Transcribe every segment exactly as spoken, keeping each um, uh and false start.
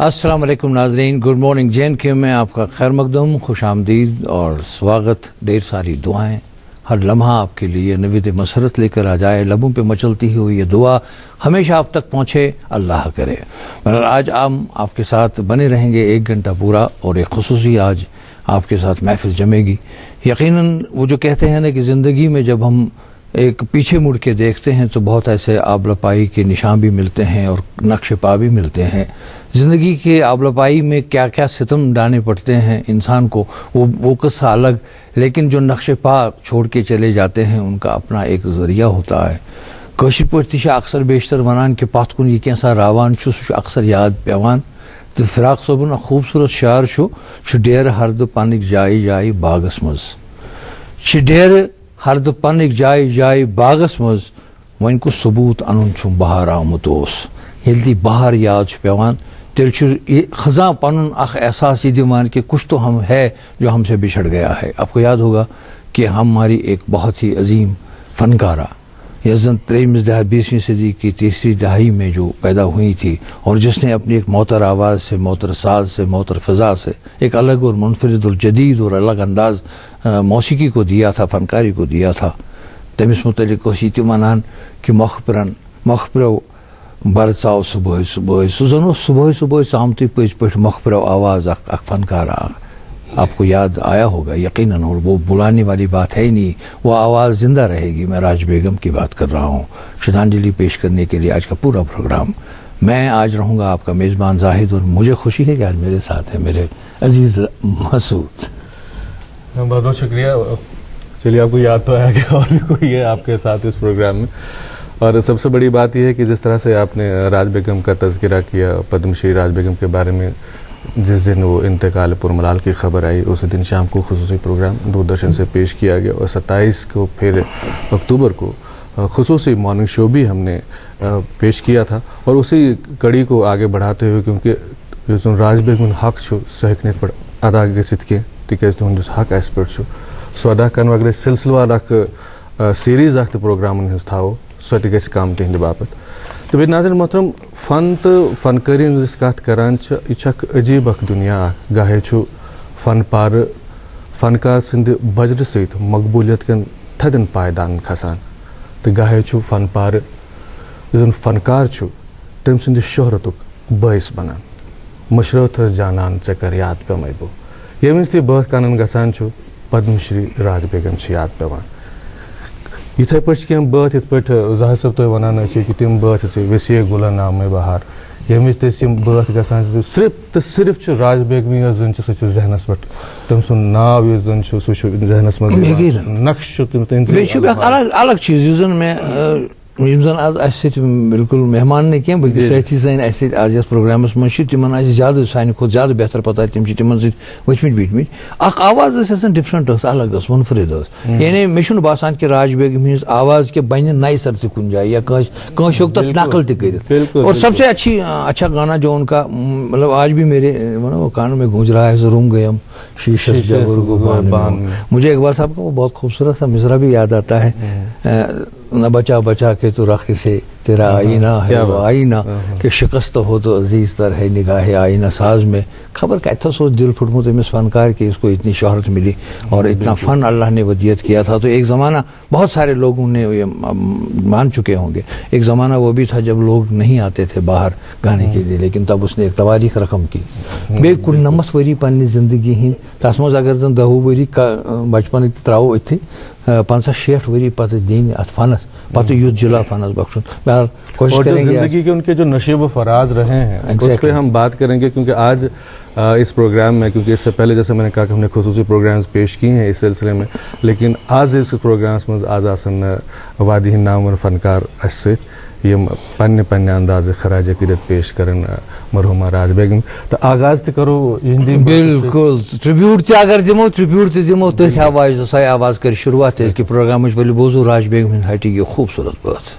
अस्सलाम वालेकुम नाजरीन, गुड मॉर्निंग। जे एंड के में आपका खैर मकदम, खुश आमदीद और स्वागत। ढेर सारी दुआएं, हर लम्हा आपके लिए नवीद मसरत लेकर आ जाए। लबों पे मचलती हुई ये दुआ हमेशा आप तक पहुँचे, अल्लाह करे। मगर आज हम आपके साथ बने रहेंगे एक घंटा पूरा, और एक खुसूसी आज आपके साथ महफिल जमेगी। यकीनन वो जो कहते हैं ना कि ज़िंदगी में जब हम एक पीछे मुड़ के देखते हैं तो बहुत ऐसे आबलपाई के निशान भी मिलते हैं और नक्श पा भी मिलते हैं। ज़िंदगी के आबलपाई में क्या क्या सितम डालने पड़ते हैं इंसान को, वो वो किस्सा अलग, लेकिन जो नक्श पा छोड़ के चले जाते हैं उनका अपना एक ज़रिया होता है। कशिर पति अक्सर बेशतर वनान के पत कुन यह कैसा रावान अक्सर याद पेवान। तो फिराक सोबन खूबसूरत शार डेर हरद पन जाय जाय बागस मज डेर हरद पन जाय जाय बागस मज वन को सबूत अन बहार आमुत ये बहार याद पेवान तेल खजा पन अख एहसास ये दिमान कि कुछ तो हम है जो हमसे बिछड़ गया है। आपको याद होगा कि हमारी एक बहुत ही अजीम फनकारा यजन तेईस दहाई बीसवीं सदी की तीसरी दहाई में जो पैदा हुई थी, और जिसने अपनी एक मोतर आवाज़ से, मोतर साज से, मोतर फ़ज़ा से एक अलग और मुनफरिद और जदीद और अलग अंदाज मौसीकी को दिया था, फनकारी को दिया था। तमिस मुतलिक शीत वनान कि मखबरन मखबरो बरसाओ सुबह सुबह सुजनो सुबह सुबह सामती पज पठ मखबरो आवाज़ अख अख फनकारा। आपको याद आया होगा यकीनन, और वो बुलाने वाली बात है ही नहीं, वो आवाज़ ज़िंदा रहेगी। मैं राज बेगम की बात कर रहा हूँ। श्रद्धांजलि पेश करने के लिए आज का पूरा प्रोग्राम मैं आज रहूँगा आपका मेज़बान जाहिद, और मुझे खुशी है कि आज मेरे साथ है मेरे अजीज़ मसूद। बहुत बहुत शुक्रिया। चलिए, आपको याद तो आया कि और भी कोई है आपके साथ इस प्रोग्राम में, और सबसे बड़ी बात यह है कि जिस तरह से आपने राज बेगम का तज़किरा किया, पद्मश्री राज बेगम के बारे में, जिस दिन वो इंतकाल पुरमलाल की खबर आई उस दिन शाम को खुसूसी प्रोग्राम दूरदर्शन से पेश किया गया, और सत्ताईस को फिर अक्टूबर को खुसूसी मॉर्निंग शो भी हमने पेश किया था। और उसी कड़ी को आगे बढ़ाते हुए, क्योंकि राज बेगम हक सहकने पर अदा गसित के तिकाज तुहंदिस हक एस पे सो अदा कर अगर सिलसिलवार सीरीज अख प्रोग्रामन हज थो सो गि कम तिहंद बापत। तो बे नाज़रीन मोहतरम, फ़न तो फ़नकारी कत करान यह अजीब अख दुनिया गाहे फ़न पार फ़नकार सद बजर सत मकबूलियत कन थदन पायदान खसान, तो गाहे फ़न पार जो फ़नकार तम सद शोहरत बस बनान मशरत जानान चे कर याद पे बो ये वज बत कान गसान पद्मश्री राज बेगम याद पेवान। इथे पे कह बत इत पे जाहिर सब तुम वनान कि तम बत वसी गुला नाम बहार ये बत गसान सिर्फ तो सिर्फ राज बेगमी जन सह जहनस पे तम सुन नाव ये जन सह जहनस मज नक्श अलग चीज मैं यम आज अस बिल्कुल मेहमान ने क्या बल्कि साथी सन आज इस प्रोग्रामस मज तिमन ज्यादा सानि खुद ज्यादा बेहतर पता तम तिमन सत वचमित बीटमित अख आवाज़ डिफरेंट अलग मुनफरिद यानी मे बासान कि राज बेगम हज आवाज़ के बन नई सर से कुछ जाए या कंशोक तक नकल तक। और सबसे अच्छी अच्छा गाना जो उनका मतलब आज भी मेरे वो कानों में गूंज रहा है, ज़रूम गयम शीशे जबर। मुझे इकबाल साहब का वो बहुत खूबसूरत सा मिसरा भी याद आता है, न बचा बचा के तो राखी से तेरा आईना है वो आईना कि शिकस्त हो तो अजीज तर है निगाह आईना साज में। खबर कहता सोच दिल फुटमुत इस फनकार की इसको इतनी शोहरत मिली और इतना फ़न अल्लाह ने वदियत किया था। तो एक ज़माना बहुत सारे लोगों ने ये मान चुके होंगे, एक ज़माना वो भी था जब लोग नहीं आते थे बाहर गाने के लिए, लेकिन तब उसने एक तवारीख रकम की बे कुल नमत वरी पन्नी ज़िंदगी हिंद तस मज अगर जन दहू वरी का बचपन त्रो इतनी पंचा शेठ वरी पत दीन अत फनस पत युद्ध जिला फनस बख्शुन। बहरहाल कोशिश करेंगे जिंदगी के उनके जो नशीब फराज रहे हैं उस पर हम बात करेंगे, क्योंकि आज आ, इस प्रोग्राम में, क्योंकि इससे पहले जैसे मैंने कहा कि हमने खुसूसी प्रोग्राम्स पेश किए हैं इस सिलसिले में, लेकिन आज इस प्रोग्राम्स में आज आसन वादी नाम फनकार अस यम पन्ने पन्ने अंदाज खराज अकीदत पेश करन मरहुमा राज बेगम। तो आगाज तो करो हिंदी बिल्कुल ट्रिब्यूट ते अगर दिमो ट्रिब्यूट ते दिमो तो आवाज सही आवाज कर शुरुआत है इसकी प्रोग्राम में बोजो राज बेगम हटी की खूबसूरत बात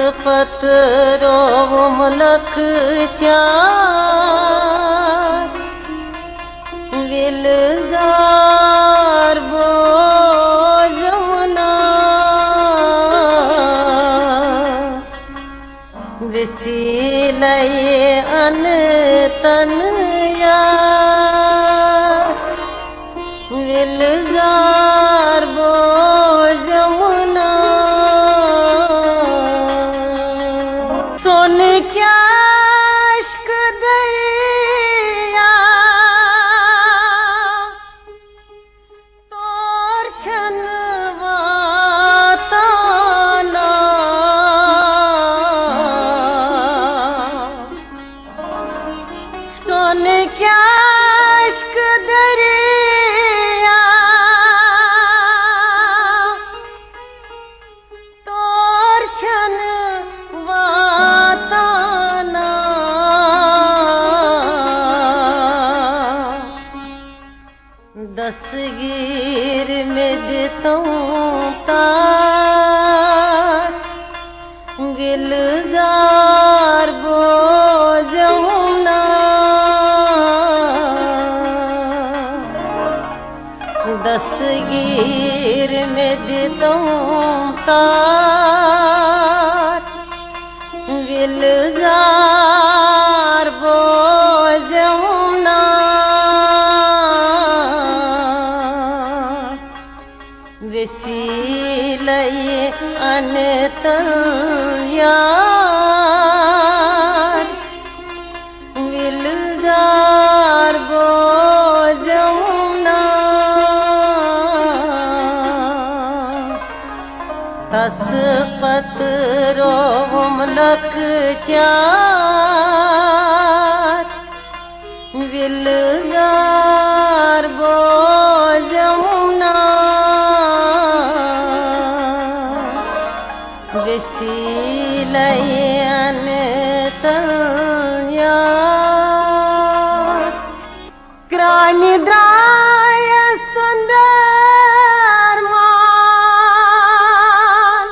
پت رو ملک چار ولزار بو زمنا وسیلہ ان تن یار ولزار بو زمنا سن کیا عشق دریا تور چھنواتانا سن کیا عشق دریا تور چھنواتانا دستگیر میں دیتا ہوں تار گلزار بو جمنا دستگیر میں دیتا ہوں تار گلزار بو جمنا وسیلہ ان تن یار ولزار بو جمنا تس پت رو ملک چار ولزار بو جمنا وسیلہ ان تن یار کرانی درائے سندر مان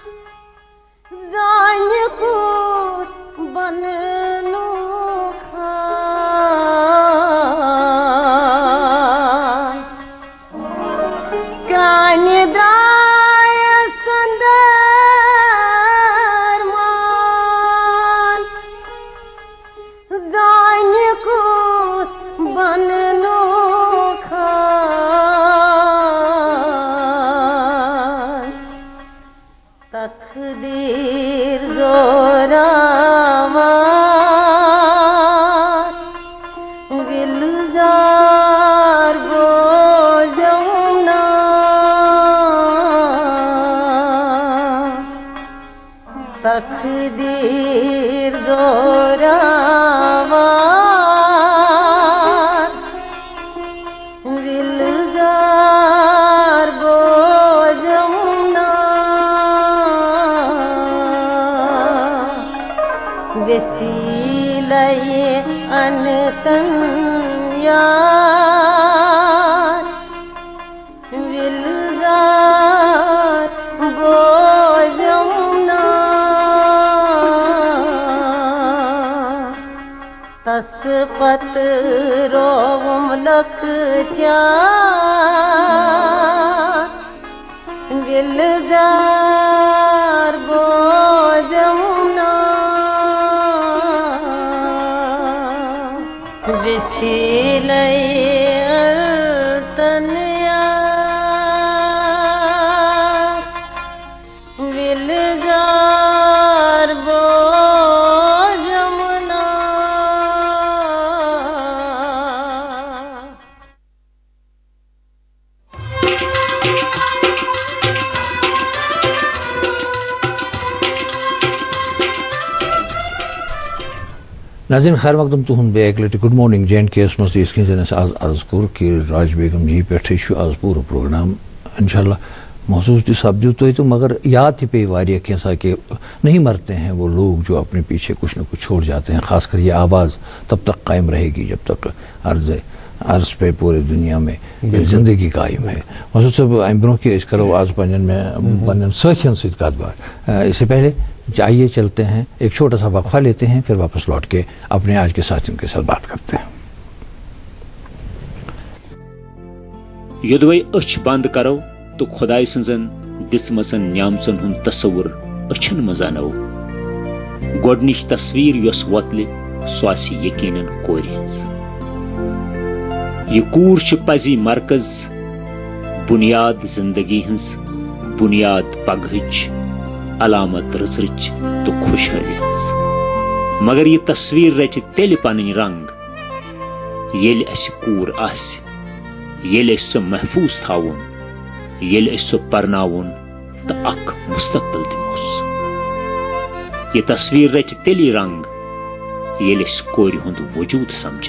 زائن خود بننو خان کرانی درائے سندر مان زائن خود بننو خان تقدیر زوراور گلزار بو جمنا تقدیر زوراور گلزار بو جمنا وسیلہ ان تن یار ولزار بو جمنا تس پت رو ملک چار ولزار بو جمنا وسیلہ تن یار ولزار بو جمنا ناظرین خیر مقدم تہد بیک لٹہ good morning J and K یس مز یس زن آز عرض کور کہ راج بیگم جی پہ آز پور پروگرام انشاءاللہ محسوس تہ سپدو تہ تو مگر یاد تہ پی واریاہ کینسا کہ نہیں مرتے ہیں وہ لوگ جو اپنے پیچھے کچھ نہ کچھ چھوڑ جاتے ہیں. خاص کر یہ آواز تب تک قائم رہے گی جب تک عرض عرض پہ پورے دنیا میں زندگی قائم ہے. محسوس صاحب ام برو کہ کرو آج پنن میں پنن ساتھین ست کت بات. اس سے پہلے آئیے چلتے ہیں ایک چھوٹا سا وقفہ لیتے ہیں, پھر واپس لوٹ کے اپنے آج کے ساتھیوں کے ساتھ بات کرتے ہیں. یودوے اچھ بند کرو تو خدائے سنزن دسمسن نیامسن ہن تصور اچھن مزانو. گوڈنچ تصویر یس وتلے سو آسی یقیناً کورِ ہنز. یہ کور چھ پزی مرکز, بنیاد زندگی ہنز, بنیاد پگہچ, علامت رژرچ تو خوشحالی ہنز. مگر یہ تصویر رٹہِ تیلہِ پنٕنۍ رنگ ییٚلہِ اسہِ کوٗر آسہِ, ییٚلہِ أسۍ سۄ محفوٗظ تھاوون, ییٚلہِ أسۍ سۄ پرناوون تہٕ اکھ مستقبل دِموس. یہ تصویر رٹہِ تیلی رنگ ییٚلہِ أسۍ کورِ ہُنٛد وجوٗد سمجھو.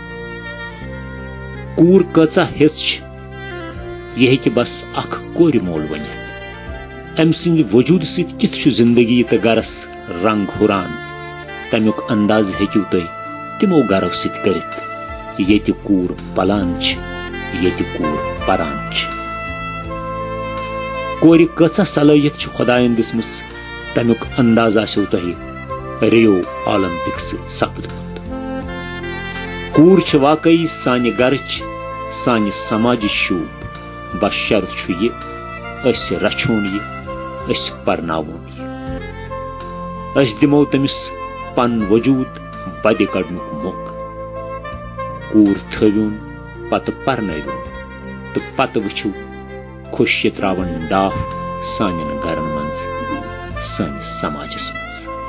کوٗر کۭژاہ ہیٚژ چھِ یہ ہیٚکہِ بس اکھ کورِ مول ؤنِتھ. أمۍ سٕنٛدِ وجوٗد سۭتۍ کِتھ چھُ زندگی تہٕ گرس رنگ ہُران, تمیُک انداز ہیٚکِو تُہۍ تِمو گرو سۭتۍ کٔرِتھ ییٚتہِ کوٗر پلان چھِ, ییٚتہِ کوٗر پران چھِ. کورِ کۭژاہ صلٲحیت چھِ خۄدایَن دِژمٕژ تمیُک انداز آسیو تۄہہِ ریو اولمپک سۭتۍ سپدمُت. کوٗر چھِ واقعی سانہِ گرٕچ, سانہِ سماجٕچ شوٗب. بس شرط چھُ یہِ أسۍ رچھون یہِ, أسۍ پرناوون یہِ, أسۍ دِمو تٔمِس پنُن وجوٗد بدِ کڑنُک موقعہٕ. کوٗر تھٲوِون پتہٕ پرنٲوِون تہٕ پتہٕ وٕچھِو خوشی تراون ڈاف سانٮ۪ن گرن منٛز, سٲنِس سماجس منٛز.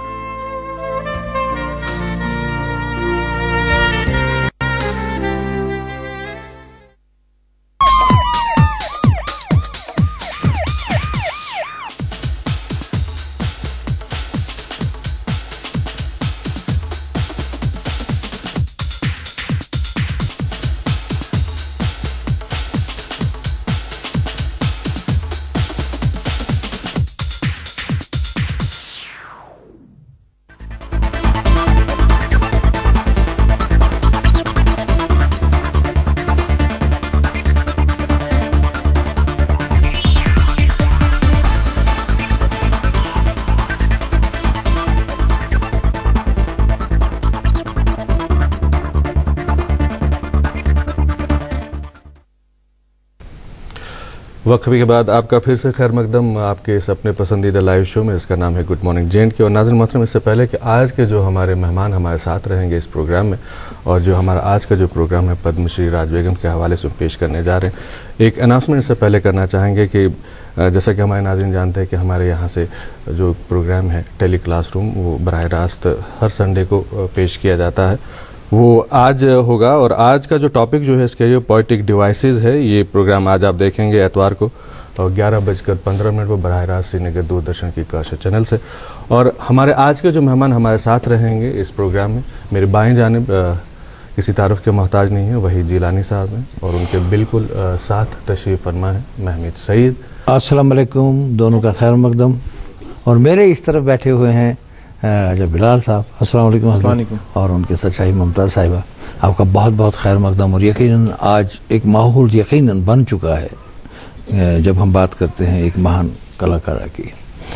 وقفے کے بعد آپ کا پھر سے خیر مقدم آپ کے اس اپنے پسندیدہ لائیو شو میں. اس کا نام ہے گڈ مارننگ جے اینڈ کے. اور ناظرین محترم, اس سے پہلے کہ آج کے جو ہمارے مہمان ہمارے ساتھ رہیں گے اس پروگرام میں, اور جو ہمارا آج کا جو پروگرام ہے پدم شری راج بیگم کے حوالے سے پیش کرنے جا رہے ہیں, ایک اناؤنسمنٹ اس سے پہلے کرنا چاہیں گے کہ جیسا کہ ہمارے ناظرین جانتے ہیں کہ ہمارے یہاں سے جو پروگرام ہے ٹیلی کلاس روم, وہ براہ راست ہر سنڈے کو پیش کیا جاتا ہے. وہ آج ہوگا, اور آج کا جو ٹاپک جو ہے اس کے پوئٹک ڈیوائسز ہے. یہ پروگرام آج آپ دیکھیں گے اتوار کو اور گیارہ بج کر پندرہ منٹ پر براہ راست سری نگر دوردرشن کی کاشر چینل سے. اور ہمارے آج کے جو مہمان ہمارے ساتھ رہیں گے اس پروگرام میں, میرے بائیں جانب کسی تعارف کے محتاج نہیں ہیں, وہی جیلانی صاحب ہیں, اور ان کے بالکل ساتھ تشریف فرما ہے محمد سعید. السلام علیکم, دونوں کا خیر مقدم. اور میرے اس طرف بیٹھے ہوئے ہیں راجہ بلال صاحب. السلام علیکم. السلام علیکم. اور ان کے سچائی ممتاز صاحبہ, آپ کا بہت بہت خیر مقدم. اور یقیناً آج ایک ماحول یقیناً بن چکا ہے جب ہم بات کرتے ہیں ایک مہان کلاکارہ کی.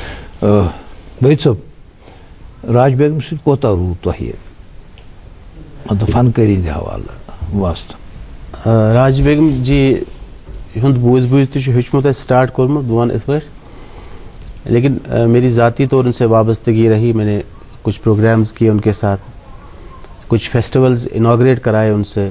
وحید صاحب, راج بیگم سۭتۍ کوتاہ روٗد تۄہہِ مطلب فنکٲری ہِنٛدِ حوالہٕ واسطہٕ؟ راج بیگم جی ہُنٛد بوٗزۍ بوٗزۍ تہِ چھُ ہیوٚچھمُت اَسہِ سٹارٹ کوٚرمُت, بہٕ وَنہٕ یِتھ پٲٹھۍ. لیکن میری ذاتی طور ان سے وابستگی رہی. میں نے کچھ پروگرامز کیے ان کے ساتھ, کچھ فیسٹیولز انوگریٹ کرائے ان سے.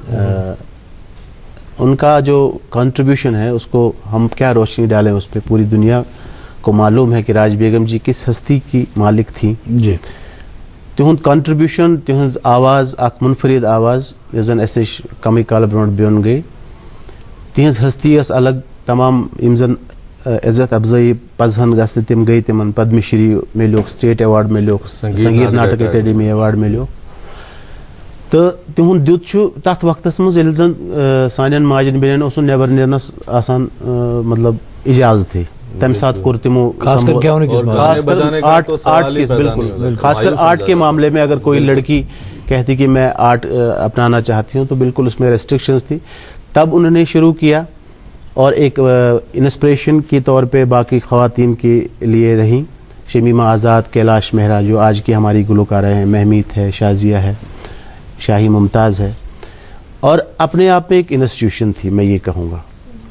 ان کا جو کنٹریبیوشن ہے اس کو ہم کیا روشنی ڈالیں اس پہ. پوری دنیا کو معلوم ہے کہ راج بیگم جی کس ہستی کی مالک تھیں. جی تہند کنٹریبیوشن, تہذ آواز, اخ منفرد آواز یس زن اس نش کمی کال برونٹ بیون گئی. تہذ ہستی اس الگ, تمام یم زن عزت افزائی پزہن گھن تم گئی, تمن پدم شری ملیوک, سٹیٹ ایوارڈ ملیوک, سنگیت ناٹک اکیڈمی ایوارڈ ملیو. تو تہد دیت تر وقت مز زن سان ماجن بیٚنٮ۪ن اوس نہٕ نٮ۪بر نیرنس آسان مطلب اجازتھٕے. تمہِ ساتہٕ کوٚر تِمو خاص کر آرٹ آرٹ کے بالکل خاص کر آرٹ کے معاملے میں اگر کوئی لڑکی کہتی کہ میں آرٹ اپنانا چاہتی ہوں تو بالکل اس میں ریسٹرکشنز تھی. تب انہوں نے شروع کیا اور ایک انسپریشن کے طور پہ باقی خواتین کے لیے رہیں. शमीमा आज़ाद, कैलाश मेहरा जो आज की हमारी गुलकारा हैं, महमीद है, शाजिया है, शाही मुमताज़ है, और अपने आप में एक इंस्टीट्यूशन थी मैं ये कहूँगा।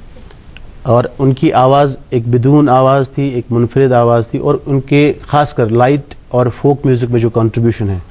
और उनकी आवाज़ एक बिदून आवाज़ थी, एक मुनफरिद आवाज़ थी, और उनके ख़ासकर लाइट और फोक म्यूज़िक में जो कंट्रीब्यूशन है,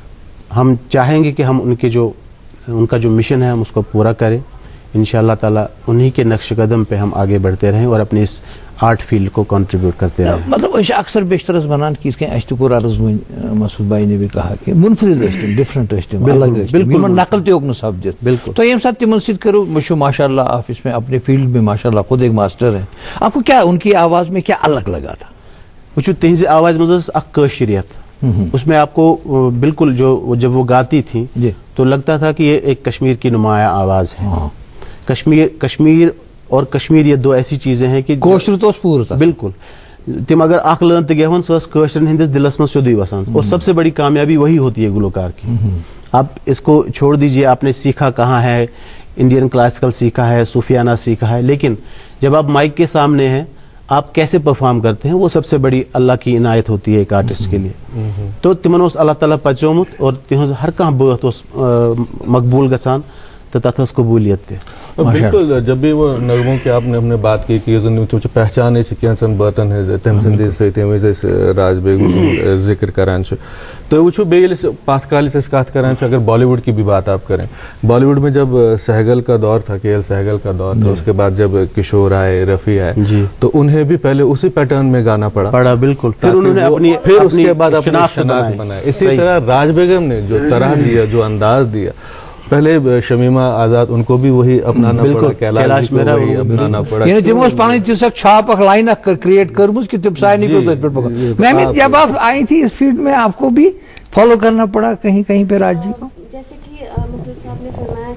हम चाहेंगे कि हम उनके जो उनका जो मिशन है हम उसको पूरा करें इंशाअल्लाह ताला। उन्हीं के नक्श कदम पे हम आगे बढ़ते रहें और अपने इस आर्ट फील्ड को कंट्रीब्यूट करते रहें। मतलब अक्सर बेशतर बनान की अस्तुर अर्ज वन मसूद भाई ने भी कहा कि मुनफरिद डिफरेंट अलग बिल्कुल नकल तो सपदित बिल्कुल। तो ये साथ तिमन सिद्ध करो मुझे माशाल्लाह आप इसमें अपने फील्ड में माशाल्लाह खुद एक मास्टर हैं, आपको क्या उनकी आवाज़ में क्या अलग लगा था? वो तेज आवाज़ मज़ कशीरियत, उसमें आपको बिल्कुल जो जब वो गाती थी तो लगता था कि ये एक कश्मीर की नुमाया आवाज़ है। हाँ। कश्मीर कश्मीर और कश्मीर ये दो ऐसी चीज़ें हैं कि कोशर तो पूरा बिल्कुल तिम अगर अख लन तहन सशर हंदिस दिलस में सोदी वसान, और सबसे बड़ी कामयाबी वही होती है गुलकार की। आप इसको छोड़ दीजिए आपने सीखा कहाँ है, इंडियन क्लासिकल सीखा है, सूफियाना सीखा है, लेकिन जब आप माइक के सामने हैं आप कैसे परफॉर्म करते हैं वो सबसे बड़ी अल्लाह की इनायत होती है एक आर्टिस्ट के लिए। तो तिमन उस अल्लाह ताला पचोमुत और तिहंज हर कहाँ बात उस मकबूल गसान तो तथा कबूलियत थे। बिल्कुल जब भी वो नगमों की आपने अपने बात की कि पहचान कैंसन बातन है तम सस राज बेगम जिक्र करान तो वो बे पथ काल कत करान अगर बॉलीवुड की भी बात आप करें, बॉलीवुड में जब सहगल का दौर था, के एल सहगल का दौर था, उसके बाद जब किशोर आए, रफ़ी आए, तो उन्हें भी पहले उसी पैटर्न में गाना पड़ा पड़ा बिल्कुल। फिर उन्होंने अपनी फिर उसके बाद अपनी शनाख्त बनाई। इसी तरह राज बेगम ने जो तरह दिया, जो अंदाज दिया, पहले शमीमा आज़ाद उनको भी वही अपनाना पड़ा, कैलाश मेरा वही अपनाना पड़ा। यानी तिमोस पानी तिसक छाप अख लाइन कर क्रिएट करमुस कि तिम साय निको तो पर मैं जब आप आई थी इस फील्ड में आपको भी फॉलो करना पड़ा कहीं कहीं पे राज जी को? जैसे कि मुफीद साहब ने फरमाया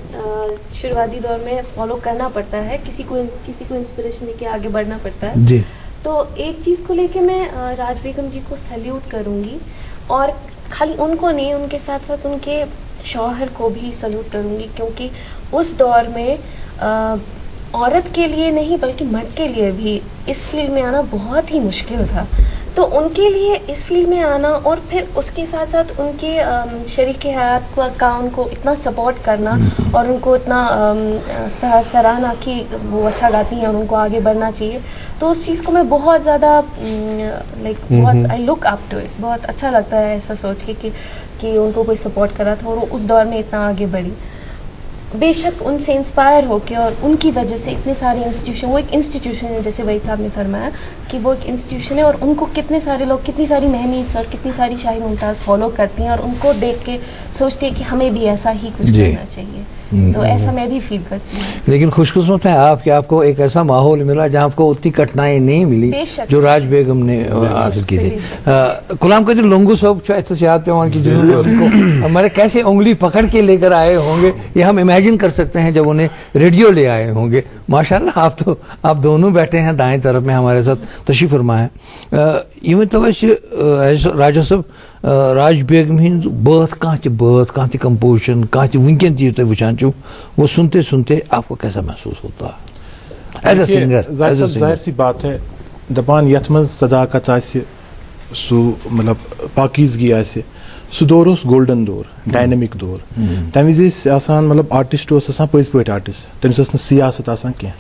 कि शुरुआती दौर में फॉलो करना पड़ता है, किसी को किसी को इंस्पिरेशन लेके आगे बढ़ना पड़ता है जी। तो एक चीज़ को लेके मैं राज बेगम जी को सैल्यूट करूँगी, और खाली उनको नहीं उनके साथ साथ उनके शौहर को भी सल्यूट करूँगी, क्योंकि उस दौर में आ, औरत के लिए नहीं बल्कि मर्द के लिए भी इस फील्ड में आना बहुत ही मुश्किल था। तो उनके लिए इस फील्ड में आना और फिर उसके साथ साथ उनके शरीक हयात को का उनको इतना सपोर्ट करना और उनको इतना सराहना कि वो अच्छा गाती हैं और उनको आगे बढ़ना चाहिए, तो उस चीज़ को मैं बहुत ज़्यादा लाइक बहुत I look up to it. बहुत अच्छा लगता है ऐसा सोच के कि कि उनको कोई सपोर्ट करा था और उस दौर में इतना आगे बढ़ी। बेशक उनसे इंस्पायर होके और उनकी वजह से इतने सारे इंस्टीट्यूशन, वो एक इंस्टीट्यूशन है जैसे वहीद साहब ने फरमाया कि वो एक इंस्टीट्यूशन है, और उनको कितने सारे लोग, कितनी सारी महमीद और कितनी सारी शाही मुमताज़ फॉलो करती हैं और उनको देख के सोचते हैं कि हमें भी ऐसा ही कुछ करना चाहिए। तो ऐसा मैं भी फील करती हूँ। लेकिन खुशकिस्मत है आप कि आपको एक ऐसा माहौल मिला जहाँ आपको उतनी कठिनाई नहीं मिली जो राज बेगम ने हासिल की थी। गुलाम का जो लोंगू साहब एहतसियात पे वहाँ की जिन्होंने हमारे कैसे उंगली पकड़ के लेकर आए होंगे ये हम इमेजिन कर सकते हैं जब उन्हें रेडियो ले आए होंगे। माशाल्लाह आप तो आप दोनों बैठे हैं दाएं तरफ में हमारे साथ तशरीफ फरमा है। ये तो राजा साहब राज बेगम हिंद बात कह बात कह कंपोजिशन कह वनकन चीज तुम वुचान वो सुनते सुनते आपको कैसा महसूस होता है एज अ सिंगर? जाहिर सी बात है दपान यथ मज सदाकत आसे सु मतलब पाकीज़गी आसे सु दौर गोल्डन दौर, डायनेमिक दौर। तम विज मतलब आर्टिस्ट पज पे आर्टिस्ट, तमिस सियासत क्या।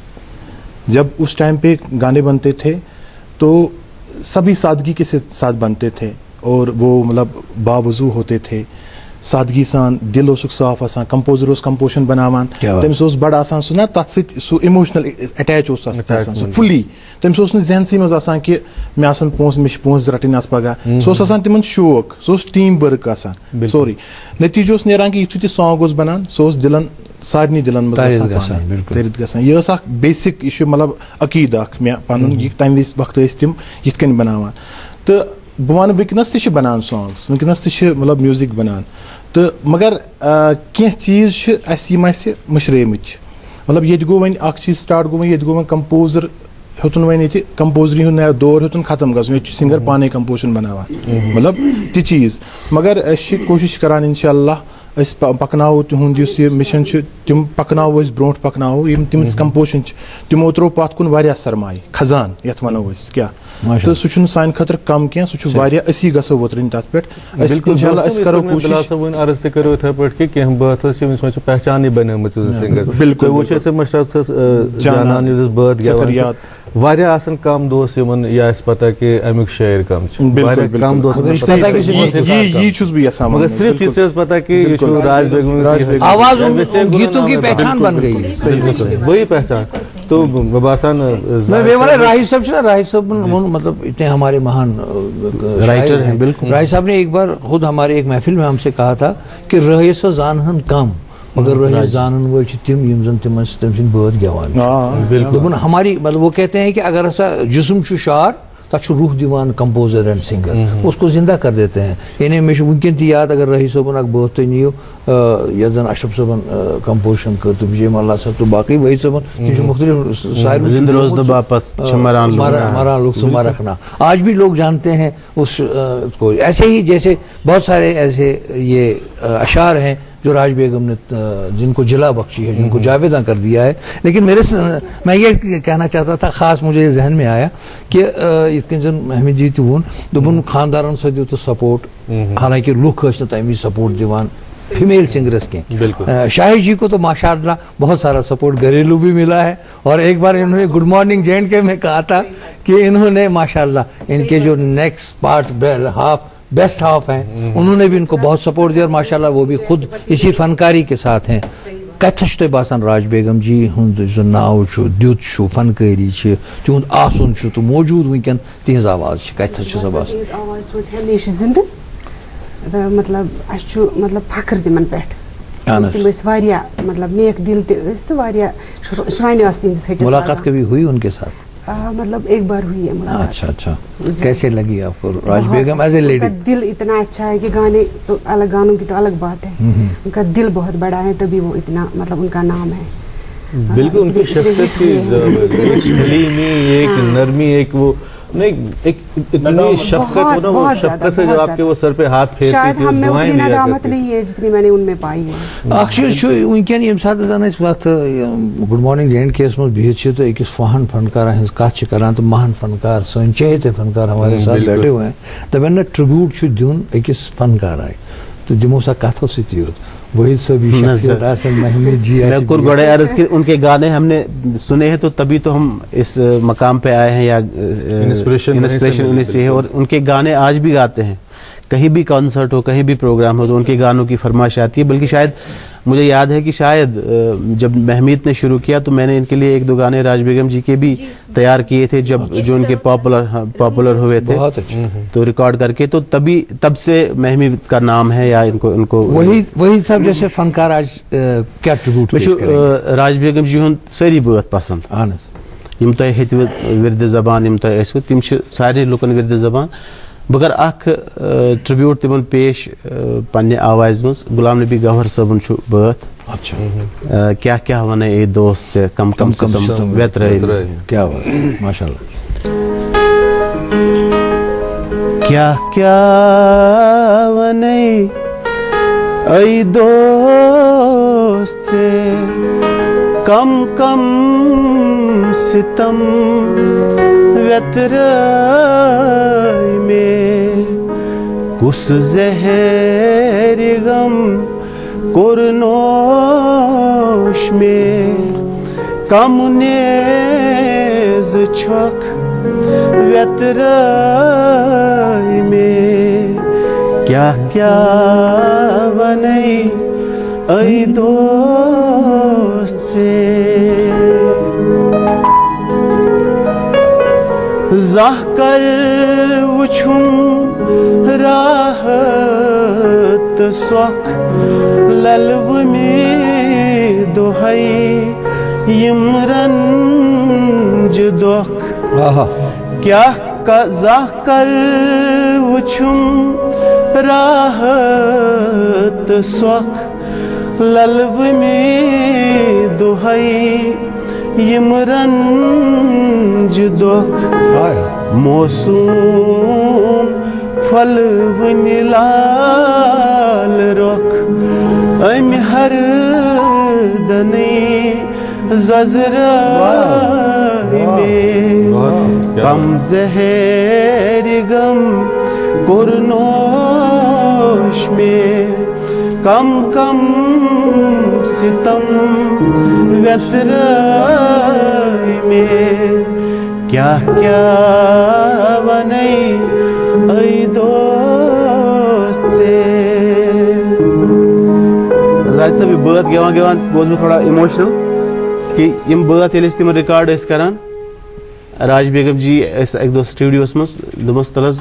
जब उस टाइम पे गाने बनते थे तो सभी सादगी के साथ बनते थे और वो मतलब बावजू होते थे, सादगी सान, दिल साफ आसान, कंपोजर कंपोजिशन बनावान, तमिस बड़ आसान सु ना तथ सु इमोशनल अटैच फुली, तमिस जहनसी मज आसान कि मे आसन पोस मे पोस रटन अत पगह, सो आसान तिमन शौक, सो टीम वर्क आसान सोरी। नतीजो नेरान कि युथु सॉन्ग बनान सो दिलन सारे दिलन मज गसान। यह बेसिक यह मतलब अकीद मे पन तम वक्त तम यिथन बनावान। तो बह वन वनकस तह बनान सॉन्ग्स, वनकस तह मतलब म्यूजिक बनान, तो मगर कह चीज़ मशरेमच मतलब ये गो वन चीज स्टार्ट गो ये गो वन कंपोजर हेतुन वन ये कंपोजरी हूँ दौर हेतुन खत्म गन, सिंगर पाने कंपोजिशन बनावान मतलब ती चीज़। मगर कोशिश करान इंशाअल्लाह أسۍ پکناوو تِہُنٛد یُس یہِ مِشن چھُ تِم پکناوو أسۍ برونٛٹھ پکناوو یِم تِہٕنٛز کمپوزِشن چھِ تِمو ترٛوو پتھ کُن واریاہ سرمایہِ خزان یتھ ونو أسۍ کیٛاہ تہٕ سُہ چھُنہٕ سانہِ خٲطرٕ کم کینٛہہ سُہ چھُ واریاہ أسی گژھو وُترٕنۍ تتھ پٮ۪ٹھ أسۍ اِنشاءاللہ أسۍ کرو کوٗشِش عرض تہِ کرو یِتھے پٲٹھۍ کہِ کینٛہہ بٲتھ ٲسۍ یِم وۄنۍ چھِ پہچانٕے بنیمٕژ سِنگر بالکل وٕچھ ٲسۍ مشرف صٲب جانان یُس بٲتھ گٮ۪وان واریاہ آسان کم دوس یِمن یہِ آسہِ پتہ کہِ امیُک شٲعر کم چھُ واریاہ کم دوس یی چھُس بہٕ یژھان مگر صرف یہِ ٲس پتہ کہِ یہِ چھُ راج بیگم آواز گیتوں کی پہچان بن گئی وہی پہچان تو مےٚ باسان راہی صاحب چھِ نا راہی صاحب مطلب اتنے ہمارے مہان رائٹر ہیں بالکل راہی صاحب نے ایک بار خود ہمارے ایک محفل میں ہم سے کہا تھا کہ رہے سا زانہن کم مگر رہے زانن وٲلۍ چھِ تِم یِم زن تِمن تٔمۍ سٕنٛدۍ بٲتھ گٮ۪وان دوٚپُن ہماری مطلب وہ کہتے ہیں کہ اگر ہسا جسم چھُ شار تتھ چھُ روح دِوان کمپوزر اینڈ سنگر اس کو زندہ کر دیتے ہیں یعنی مےٚ چھُ وٕنکٮ۪ن تہِ یاد اگر رہی صٲبن اکھ بٲتھ تُہۍ نِیِو یتھ زن اشرف صٲبن کمپوزیشن کٔر تہٕ وجے ملا صٲب تہٕ باقٕے وحید صٲبن تِم چھِ مختلف مران لوگ سما رکھنا آج بھی لوگ جانتے ہیں اس کو ایسے ہی جیسے بہت سارے ایسے یہ اشعار ہیں جو راج بیگم نے جن کو جلا بخشی ہے جن کو جاویداں کر دیا ہے لیکن میرے میں یہ کہنا چاہتا تھا خاص مجھے یہ ذہن میں آیا کہ یِتھ کٔنۍ زن محمد جی تہِ ووٚن دوٚپُن خاندارن سۭتۍ دیُت سپورٹ حالانکہ لُکھ ٲسۍ نہٕ تمہِ وِزِ سپورٹ دِوان فیمیل سنگرس کینٛہہ شاہد جی کو تو ماشاء اللہ بہت سارا سپورٹ گھریلو بھی ملا ہے اور ایک بار انہوں نے گڈ مارننگ جے اینڈ کے میں کہا تھا کہ انہوں نے ماشاء اللہ ان کے جو next part half best half ہیں انہوں نے بھی ان کو بہت سپورٹ دیا اور ماشاء اللہ وہ بھی خود اسی فنکاری کے ساتھ ہیں کتھس چھُ تۄہہِ باسان راج بیگم جی ہُنٛد یُس زن ناو چھُ دیُت چھُ فنکٲری چھِ تِہُنٛد آسُن چھُ تہٕ موجوٗد وٕنکٮ۪ن تِہنٛز آواز چھِ کتھس چھِ سۄ باسان آواز روزِ ہمیشہِ زِندٕ تہٕ مطلب اَسہِ چھُ مطلب فخر تِمن پٮ۪ٹھ تِم ٲسۍ واریاہ مطلب نیک دِل تہِ ٲسۍ تہٕ واریاہ شرانہِ آسہٕ تِہنٛدِس ہٹِس ملاقات کبھی ہوئی ان کے ساتھ مطلب ایک بار ہوئی ہے ملاقات اچھا اچھا کیسے لگی آپ کو راج بیگم ایز اے لیڈی دل اتنا اچھا ہے کہ گانے تو الگ گانوں کی تو الگ بات ہے ان کا دل بہت بڑا ہے تبھی وہ اتنا مطلب ان کا نام ہے بالکل ان کی شخصیت کی حلیمی ایک نرمی ایک وہ نہیں ایک اتنی شفقت وہ شفقت سے جو آپ کے وہ سر پہ ہاتھ پھیرتی شاید ہم میں اتنی ندامت نہیں ہے جتنی میں نے ان میں پائی ہے اکھ چیز چھُ وٕنکٮ۪ن ییٚمہِ ساتہٕ زن أسۍ وتھ good morning J and K یس منٛز بِہِتھ چھِ تہٕ أکِس فہن فنکارن ہٕنٛز کتھ چھِ کران تہٕ مہان فنکار سٲنۍ چہیتے فنکار ہمارے ساتھ بیٹھے ہوئے ہیں دپان نا ٹرibute چھُ دیُن أکِس فنکار آیہِ تہٕ دِمو سا کتھو سۭتی یوت وحید صٲبی شخصیت آسن محمد جی میں کُر گۄڈے عرض کہ ان کے گانے ہم نے سنے ہیں تو تبھی تو ہم اس مقام پہ آئے ہیں یا انسپریشن انہیں سے ہے اور ان کے گانے آج بھی گاتے ہیں کہیں بھی کانسرٹ ہو کہیں بھی پروگرام ہو تو ان کے گانوں کی فرمائش آتی ہے بلکہ شاید مجھے یاد ہے کہ شاید جب محمید نے شروع کیا تو میں نے ان کے لیے ایک دو گانے راج بیگم جی کے بھی تیار کیے تھے جب جو ان کے پاپولر پاپولر ہوئے تھے تو ریکارڈ کر کے تو تبھی تب سے محمید کا نام ہے یا ان کو ان کو وہی وہی سب جیسے فنکار آج کیا ٹریبیوٹ پیش کریں راج بیگم جی ہند ساری بٲتھ پسند یم تۄہہِ ہیٚتوٕ ورد زبان یم تۄہہِ ٲسوٕ تِم چھِ سارے لُکن ورد زبان بہٕ کر اکھ ٹرibute تِمن پیش پننہِ آوازِ منٛز غلام نبی گوہر صٲبُن چھُ بٲتھ کیاہ کیاہ ونے اے دوست ژےٚ کم کم ستم ویترٲے کیا بات ماشاء اللہ کیا کیا ونے اے دوست ژےٚ کم کم ستم ویترٲے مےٚ کُس زہر غم کوٚر نوش مےٚ کم نیز چھکھ ویترٲے مےٚ کیاہ کیاہ ونے اے دوست ژےٚ زانٛہہ کر وٕچھُم راہ تہٕ سۄکھ للوٕ مےٚ دۄہے یِم رنجہِ دۄکھ کیاہ زانٛہہ کر وٕچھُم راہ تہٕ سۄکھ للوٕ مےٚ دۄہے یِم رنجہِ دۄکھ موسوٗم پھلوٕنہِ لال رۄکھ ام ہر دنے ززرائی میں کم زہر غم کرنوش میں کم کم ستم ویترائی میں کیا کیا بنائی اے دوست سے. زاہد صاحب یہ بات گیوان گیوان گوز میں تھوڑا ایموشنل کہ یم بات یل تم ریکارڈ اس کران راج بیگم جی ایک دو سٹوڈیوس مز دمس تلس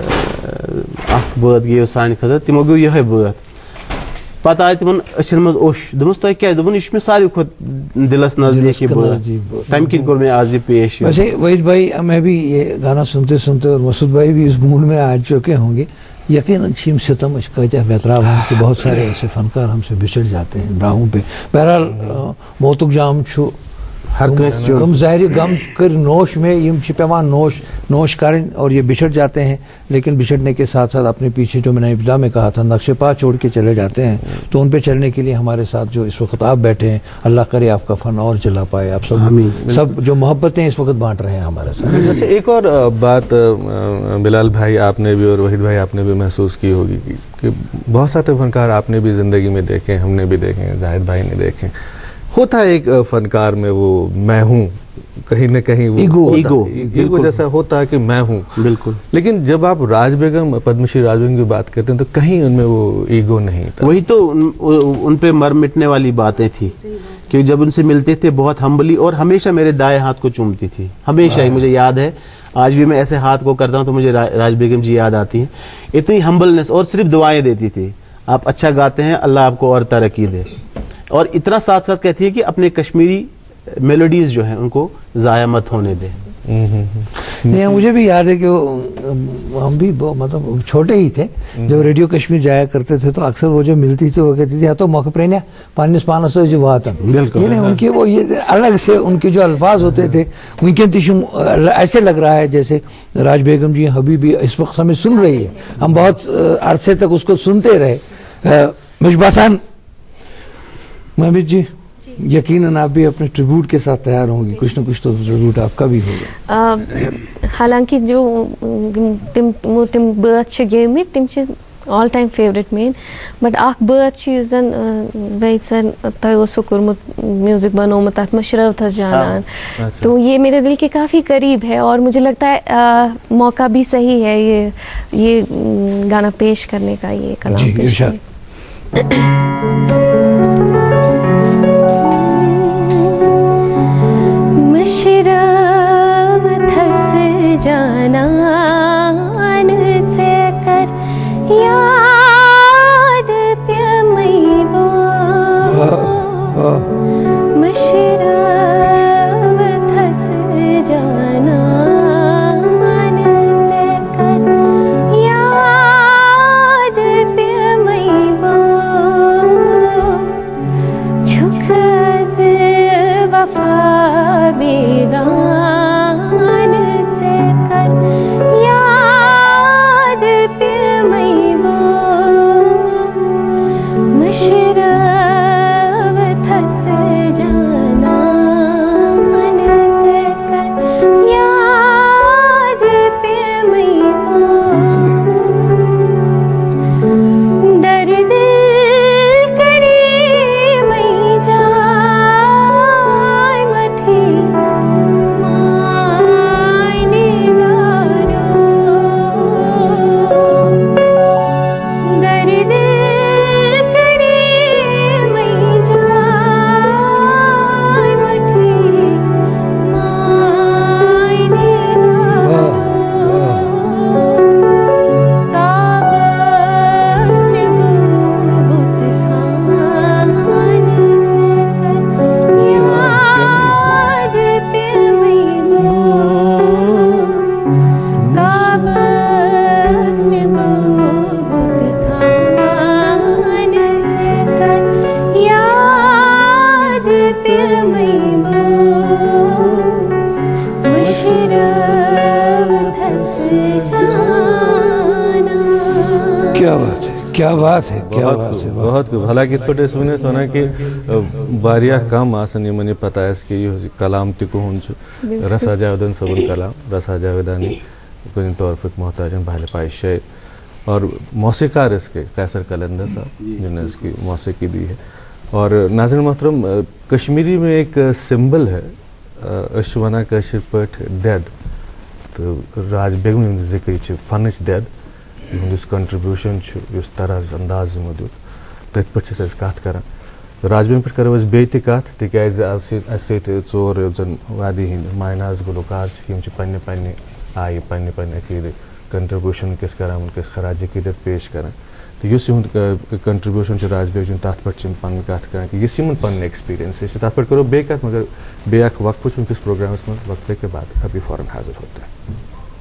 اخ بات گیو سان خطر تمو گو یہ بات پتہ آئی تمن اچھن مز اوش دمس تہ کیا دمن یہ ساری کھت دلس نزدیک یہ بات تم کن کور میں آج پیش. ویسے وحید بھائی میں بھی یہ گانا سنتے سنتے اور مسعود بھائی بھی اس موڈ میں آ چکے ہوں گے. یقیناً چیم ستم اشکاجہ ویتراب ہیں کہ بہت سارے ایسے فنکار ہم سے بچھڑ جاتے ہیں راہوں پہ. بہرحال موتک جام چھو ہر غم ظاہری غم کر نوش میں یم چھ پیوان نوش نوش کریں اور یہ بچھڑ جاتے ہیں. لیکن بچھڑنے کے ساتھ ساتھ اپنے پیچھے جو میں نے ابتدا میں کہا تھا نقش پا چھوڑ کے چلے جاتے ہیں. تو ان پہ چلنے کے لیے ہمارے ساتھ جو اس وقت آپ بیٹھے ہیں اللہ کرے آپ کا فن اور جلا پائے. آپ سب سب جو محبتیں اس وقت بانٹ رہے ہیں ہمارے ساتھ. جیسے ایک اور بات بلال بھائی آپ نے بھی اور وحید بھائی آپ نے بھی محسوس کی ہوگی کہ بہت سارے فنکار آپ نے بھی زندگی میں دیکھے, ہم نے بھی دیکھے, زاہد بھائی نے دیکھے. ہوتا ہے ایک فنکار میں وہ میں ہوں کہیں نہ کہیں ایگو ایگو ایگو جیسا ہوتا ہے کہ میں ہوں. بالکل. لیکن جب آپ راج بیگم پدم شری راج بیگم کی بات کرتے ہیں تو کہیں ان میں وہ ایگو نہیں تھا. وہی تو ان پہ مر مٹنے والی باتیں تھی کہ جب ان سے ملتے تھے بہت ہمبلی اور ہمیشہ میرے دائیں ہاتھ کو چومتی تھی. ہمیشہ ہی مجھے یاد ہے آج بھی میں ایسے ہاتھ کو کرتا ہوں تو مجھے راج بیگم جی یاد آتی ہیں. اتنی ہمبلنس اور صرف دعائیں دیتی تھی آپ اچھا گاتے ہیں اللہ آپ کو اور ترقی دے. اور اتنا ساتھ ساتھ کہتی ہے کہ اپنے کشمیری میلوڈیز جو ہیں ان کو ضائع مت ہونے دیں. نہیں مجھے بھی یاد ہے کہ ہم بھی مطلب چھوٹے ہی تھے جب ریڈیو کشمیر جایا کرتے تھے تو اکثر وہ جو ملتی تھی وہ کہتی تھی یا تو موقع پرینیا پانس پانس سو جو بات یعنی ان کے وہ یہ الگ سے ان کے جو الفاظ ہوتے تھے ونکن تشم ایسے لگ رہا ہے جیسے راج بیگم جی حبیبی اس وقت ہمیں سن رہی ہے. ہم بہت عرصے تک اس کو سنتے رہے. مشباسان محمد جی یقیناً آپ بھی اپنے ٹریبیوٹ کے ساتھ تیار ہوں گی. کچھ نہ کچھ تو ٹریبیوٹ آپ کا بھی ہوگا. حالانکہ جو تم تم بات گیمت تم آل ٹائم فیورٹ مین بٹ اخ بات زن وحید سر تہ کورمت میوزک بنومت تک مشرو تھس جانان تو یہ میرے دل کے کافی قریب ہے اور مجھے لگتا ہے موقع بھی صحیح ہے یہ یہ گانا پیش کرنے کا. یہ کلام پیش کرنے مشرب تھس جانان سے کر یاد پیمئی وہ مشرب تھس جانان سے کر یاد پیمئی وہ جھک از وفا بیگان سے کر یاد پیمئی وہ مشرب تھس جانان سے کر یاد پیمئی وہ در دل کری مئی جائے مٹھی مائنے گارو در دل کری مئی جائے مٹھی مائنے گارو تابس میں گوبت خان سے کر یاد پیمئی وہ تابس میں گوبت خان سے کر یاد پیمئی وہ مشرب تھس جانا. کیا بات ہے کیا بات ہے کیا بات ہے بہت حالانکہ ات پہ ونس ونان کہ واریاہ کم آسان یمن یہ پتہ آس کہ یہ کلام تہ کہن رسا جاویدان صبن کلام رسا جاویدانی کن طورفک محتاجن بہل پائے شے اور موسیقار اس کے قیصر قلندر صاحب جنہوں نے اس کی موسیقی دی ہے. اور ناظرین محترم کشمیری میں ایک سمبل ہے اس ونان کشر پٹ دید تو راج بیگم ذکر فنچ دید اس کنٹریبیوشن اس طرز انداز دیت تھی پہ کت کر راج بیگم پہ کرو بی تہ کت تکیاز ژور زن وادی ہند مایناز گلوکار پنہ پنہ آئی پنہ پنہ عقیدے کنٹریبیوشن کس کران ونکس خراج عقیدت پیش کران تو اس کنٹریبیوشن راج بیگ تر پہ پن کت کر کہ اس پن ایکسپیرینس تر پہ کرو بی کت مگر بی اخ وقفہ ونکس پروگرامس من وقفے کے بعد ابھی فوراً حاضر ہوتے ہیں.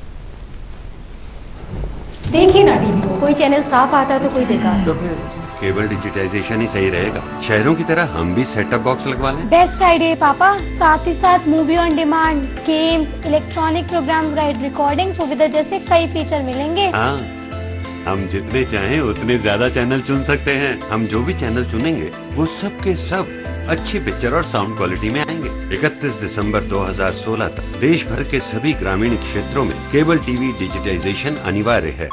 دیکھیے نا ٹی وی کو کوئی چینل صاف آتا ہے تو کوئی بیکار. تو پھر کیبل ڈیجیٹائزیشن ہی صحیح رہے گا. شہروں کی طرح ہم بھی سیٹ اپ باکس لگوا لیں. بیسٹ آئیڈیا پاپا. ساتھ ہی ساتھ movie on demand, games, electronic programs, guide recording سویدھا جیسے کئی فیچر ملیں گے. ہاں, ہم جتنے چاہیں اتنے زیادہ چینل چن سکتے ہیں. ہم جو بھی چینل چنیں گے وہ سب کے سب اچھی پکچر اور ساؤنڈ کوالٹی میں آئیں گے. اکتیس دسمبر دو ہزار سولہ تک دیش بھر کے سبھی گرامین کھیتروں میں کیبل ٹی وی ڈیجیٹائزیشن انیواریہ ہے.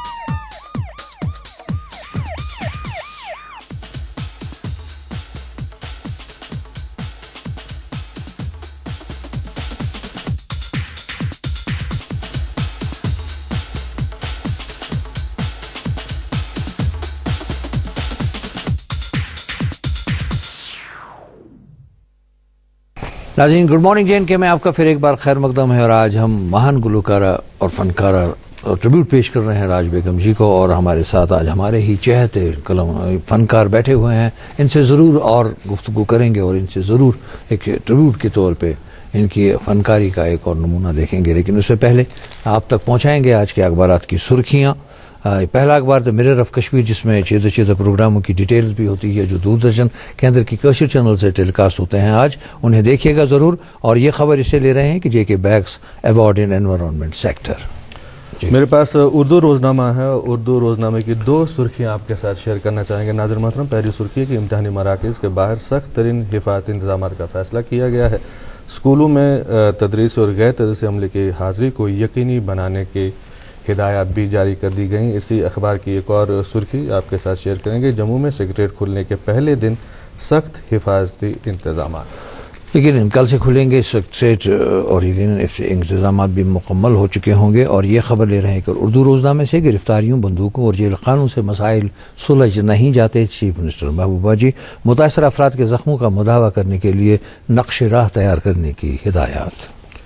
ناظرین گڈ مارننگ جین کے میں آپ کا پھر ایک بار خیر مقدم ہے. اور آج ہم مہان گلوکارہ اور فنکارہ اور ٹریبیوٹ پیش کر رہے ہیں راج بیگم جی کو, اور ہمارے ساتھ آج ہمارے ہی چہتے قلم فنکار بیٹھے ہوئے ہیں. ان سے ضرور اور گفتگو کریں گے اور ان سے ضرور ایک ٹریبیوٹ کے طور پہ ان کی فنکاری کا ایک اور نمونہ دیکھیں گے. لیکن اس سے پہلے آپ تک پہنچائیں گے آج کے اخبارات کی سرخیاں. پہلا اخبار دا مرر آف کشمیر, جس میں چیدہ چیدہ پروگراموں کی ڈیٹیلز بھی ہوتی ہے جو دوردرشن کیندر کی کشر چینل سے ٹیلی کاسٹ ہوتے ہیں. آج انہیں دیکھیے گا ضرور. اور یہ خبر اسے لے رہے ہیں کہ J K bags award in environment sector. میرے پاس اردو روزنامہ ہے. اردو روزنامے کی دو سرخیاں آپ کے ساتھ شیئر کرنا چاہیں گے ناظر محترم. پہلی سرخی ہے کہ امتحانی مراکز کے باہر سخت ترین حفاظتی انتظامات کا فیصلہ کیا گیا ہے. اسکولوں میں تدریس اور غیر تدریسی عملے کی حاضری کو یقینی بنانے کی ہدایات بھی جاری کر دی گئیں. اسی اخبار کی ایک اور سرخی آپ کے ساتھ شیئر کریں گے. جموں میں سیکریٹریٹ کھلنے کے پہلے دن سخت حفاظتی انتظامات. لیکن کل سے کھلیں گے سیکریٹریٹ اور انتظامات بھی مکمل ہو چکے ہوں گے. اور یہ خبر لے رہے ہیں کہ اردو روزنامے سے گرفتاریوں, بندوقوں اور جیل خانوں سے مسائل سلجھ نہیں جاتے. چیف منسٹر محبوبہ جی متاثرہ افراد کے زخموں کا مداوع کرنے کے لیے نقش راہ تیار کرنے کی ہدایات.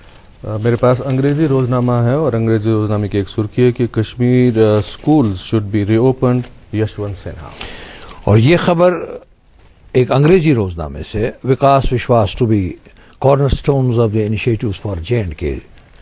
میرے پاس انگریزی روزنامہ ہے اور انگریزی روزنامے کی ایک سرخی ہے کہ Kashmir school should be reopened, Yashwant Sinha. اور یہ خبر ایک انگریزی روزنامے سے, vikas vishwas to be cornerstones of the initiatives for J and K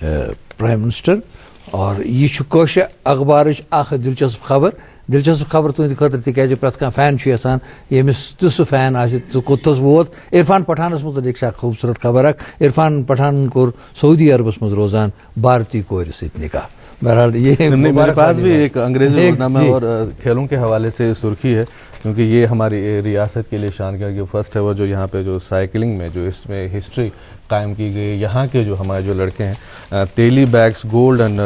prime minister. اور یہ کوشر اخبارچ اخ دلچسپ خبر. دلچسپ خبر تہند خاطر تکیاز پریت کھانا فین یژھان یمس تہ سہ فین آسہ ژٕ کوٚتتھس ووت. عرفان پٹھانس متعلق چھ خوبصورت خبر اخ. عرفان پٹھان کور سعودی عربس مز روزان بھارتی کور سۭتۍ نکاح. بہرحال یہ میرے پاس بھی ایک انگریزی روزنامہ اور کھیلوں کے حوالے سے سرخی ہے, کیونکہ یہ ہماری ریاست کے لیے شان کا کہ فرسٹ ہے وہ جو یہاں پہ جو سائیکلنگ میں جو اس میں ہسٹری قائم کی گئی. یہاں کے جو ہمارے جو لڑکے ہیں, Teli bags gold and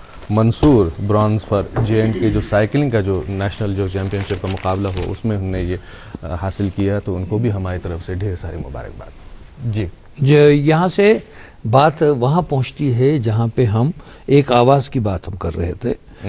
Mansoor bronze for J and K جو سائیکلنگ کا جو نیشنل جو چیمپئن شپ کا مقابلہ ہو اس میں انہوں نے یہ حاصل کیا, تو ان کو بھی ہماری طرف سے ڈھیر ساری مبارکباد. جی جو یہاں سے بات وہاں پہنچتی ہے جہاں پہ ہم ایک آواز کی بات ہم کر رہے تھے.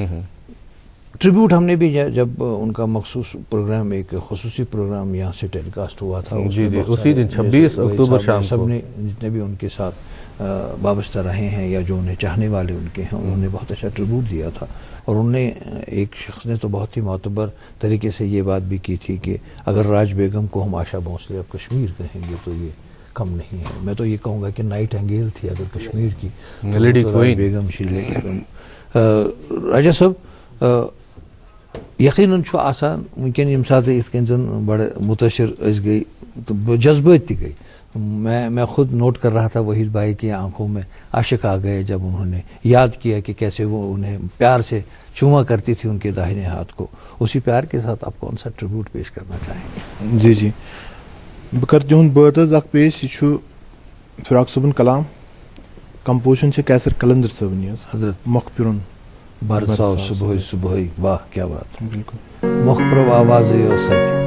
ٹریبیوٹ ہم نے بھی جب ان کا مخصوص پروگرام, ایک خصوصی پروگرام یہاں سے ٹیلی کاسٹ ہوا تھا, جی جی اسی دن چھبیس اکتوبر شام کو سب نے جتنے بھی ان کے ساتھ وابستہ رہے ہیں یا جو انہیں چاہنے والے ان کے ہیں, انہوں نے بہت اچھا ٹریبیوٹ دیا تھا. اور انہوں نے ایک شخص نے تو بہت ہی معتبر طریقے سے یہ بات بھی کی تھی کہ اگر راج بیگم کو ہم آشا بھونسلے اب کشمیر کہیں گے تو یہ کم نہیں ہے. میں تو یہ کہوں گا کہ نائٹ انگیل تھی اگر کشمیر کی راج بیگم شیلے بیگم. راجا صاحب یقیناً چھُ آسان ونکیٚن ییٚمہِ ساتہٕ یِتھ کٔنۍ زَن بڑٕ مُتٲثر أسۍ گٔے تہٕ جذبٲتی تہِ گٔے, میں میں خود نوٹ کر رہا تھا وحید بھائی کی آنکھوں میں عاشق آ گئے جب انہوں نے یاد کیا کہ کیسے وہ انہیں پیار سے چوما کرتی تھی ان کے داہنے ہاتھ کو. اسی پیار کے ساتھ آپ کون سا ٹریبیوٹ پیش کرنا چاہیں گے؟ جی جی بہ کر تہد بٲتھ حظ اکھ پیش. یہ چھُ فراق صٲبُن کلام, کمپوزیشن چھِ کیسر کلندر صٲبنی حظ. حضرت مۄکھ پھِرُن برساو صبحٲے صبحٲے. واہ کیا بات. بالکل. مۄکھ پھِرو آوازٕے ٲس اَتہِ.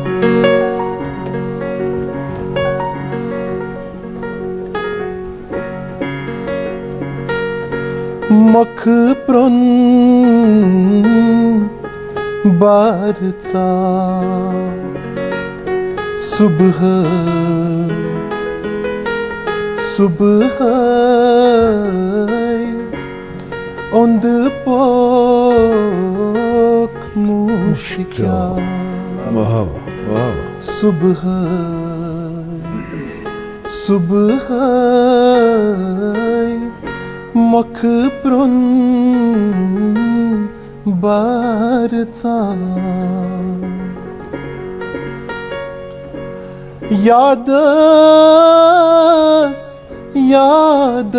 مۄکھ پرٛوٚن بار ژاو صُبحٲے صُبحٲے اوٚنٛد پوٚک مُشکیٛاو صُبحٲے صُبحٲے مۄکھ پرٛوٚن بار ژاو. یاد ٲس یاد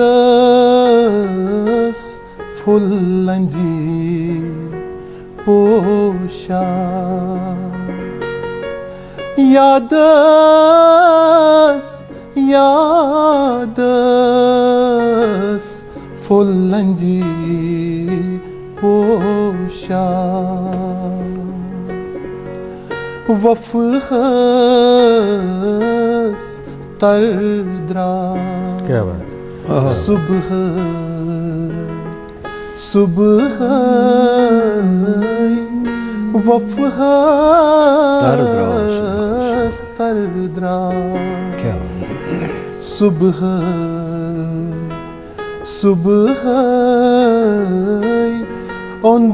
ٲس پھُل انجیٖر پوشاک. یاد ٲس یاد ٲس پھُل انجیٖر پوشاک. وفہٕ ۂس تر درٛاے. کیا بات. صُبحٲے صُبحٲے وفہٕ ۂس تر درٛاے. صُبحٲے صُبحٲے اوٚنٛد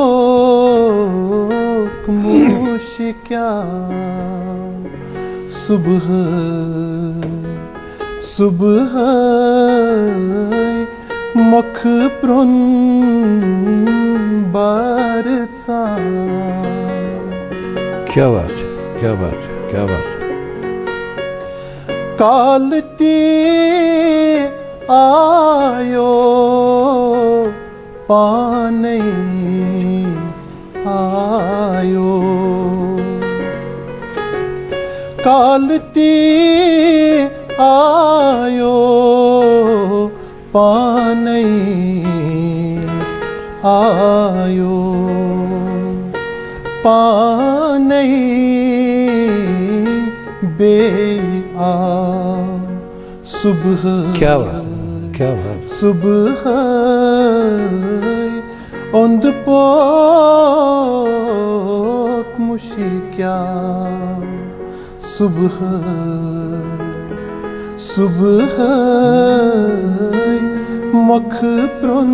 پوٚک مُشکیٛاو. صُبحٲے صُبحٲے مۄکھ پرٛوٚن بار ژاو. کیا بات ہے کیا بات ہے کیا بات ہے. کالہٕ تہِ آیو پانے آیو. کالہٕ تہِ آیو پانے آیو پانے بیٚیہِ آو. صُبحٲے کیا بات کیا بات. صُبحٲے اوٚنٛد پوٚک مُشکیٛاو. صُبحٲے صُبحٲے مۄکھ پرٛوٚن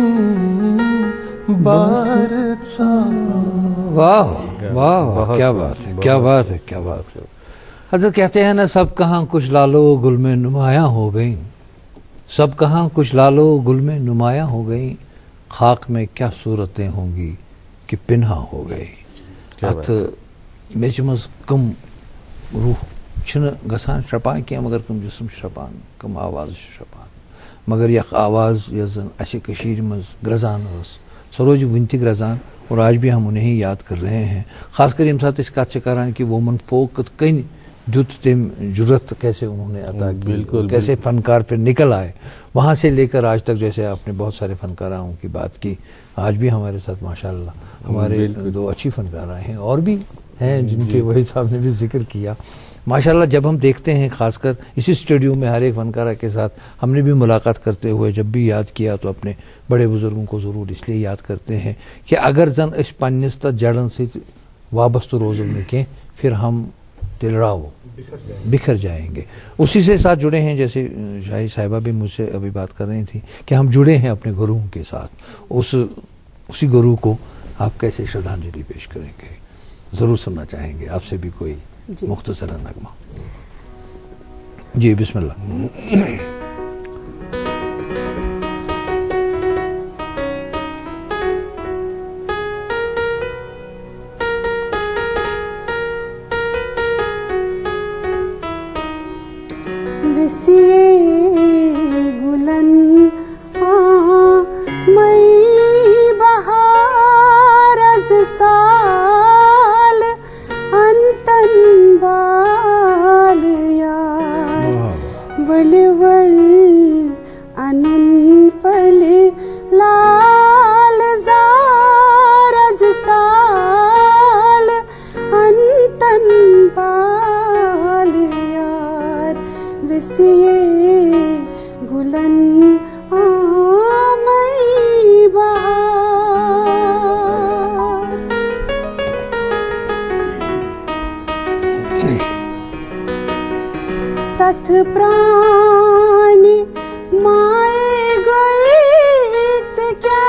بار ژاو. واہ واہ کیا بات ہے کیا بات ہے کیا بات ہے. حضرت کہتے ہیں نا سب کہاں کچھ لالو گل میں نمایاں ہو گئیں. سب کہاں کچھ لالو گل میں نمایاں ہو گئیں. خاک میں کیا صورتیں ہوں گی کہ پنہا ہو گئی. ات میچ مز کم روح چھنہ گژھان شرپان کینٛہہ مگر کم جسم شرپان کم آواز شرپان. مگر یک آواز یس زن اسہِ کشیر مز گرزان ٲس سۄ روزِ وُنہِ تہِ گرزان. اور آج بھی ہم انہیں یاد کر رہے ہیں. خاص کر ییٚمہِ ساتہٕ أسۍ کتھ چھِ کران کہ وومن فوک کِتھ کٔنۍ دیُت تم جرت کیسے انہوں نے عطا کی. بالکل کیسے فنکار پھر نکل آئے وہاں سے لے کر آج تک. جیسے آپ نے بہت سارے فنکاروں کی بات کی آج بھی ہمارے ساتھ ماشاءاللہ ہمارے دو اچھی فنکارہ ہیں اور بھی ہیں جن کے وحید صاحب نے بھی ذکر کیا ماشاءاللہ. جب ہم دیکھتے ہیں خاص کر اسی اسٹوڈیو میں ہر ایک فنکارہ کے ساتھ ہم نے بھی ملاقات کرتے ہوئے جب بھی یاد کیا تو اپنے بڑے بزرگوں کو ضرور اس لیے یاد کرتے ہیں کہ اگر زن اس پنس تر جڑن سے وابستہ روزو نہ کی پھر ہم تلراو بکھر جائیں گے. اسی سے ساتھ جڑے ہیں جیسے شاہی صاحبہ بھی مجھ سے ابھی بات کر رہی تھیں کہ ہم جڑے ہیں اپنے گروہوں کے ساتھ. اس اسی گروہ کو آپ کیسے شردھانجلی پیش کریں گے ضرور سننا چاہیں گے آپ سے بھی کوئی مختصر نغمہ. جی بسم اللہ. लाल ज़ारज़ साल अंतन बाल यार विसिए गुलन आमई बहार तथ प्राणी माए गईच क्या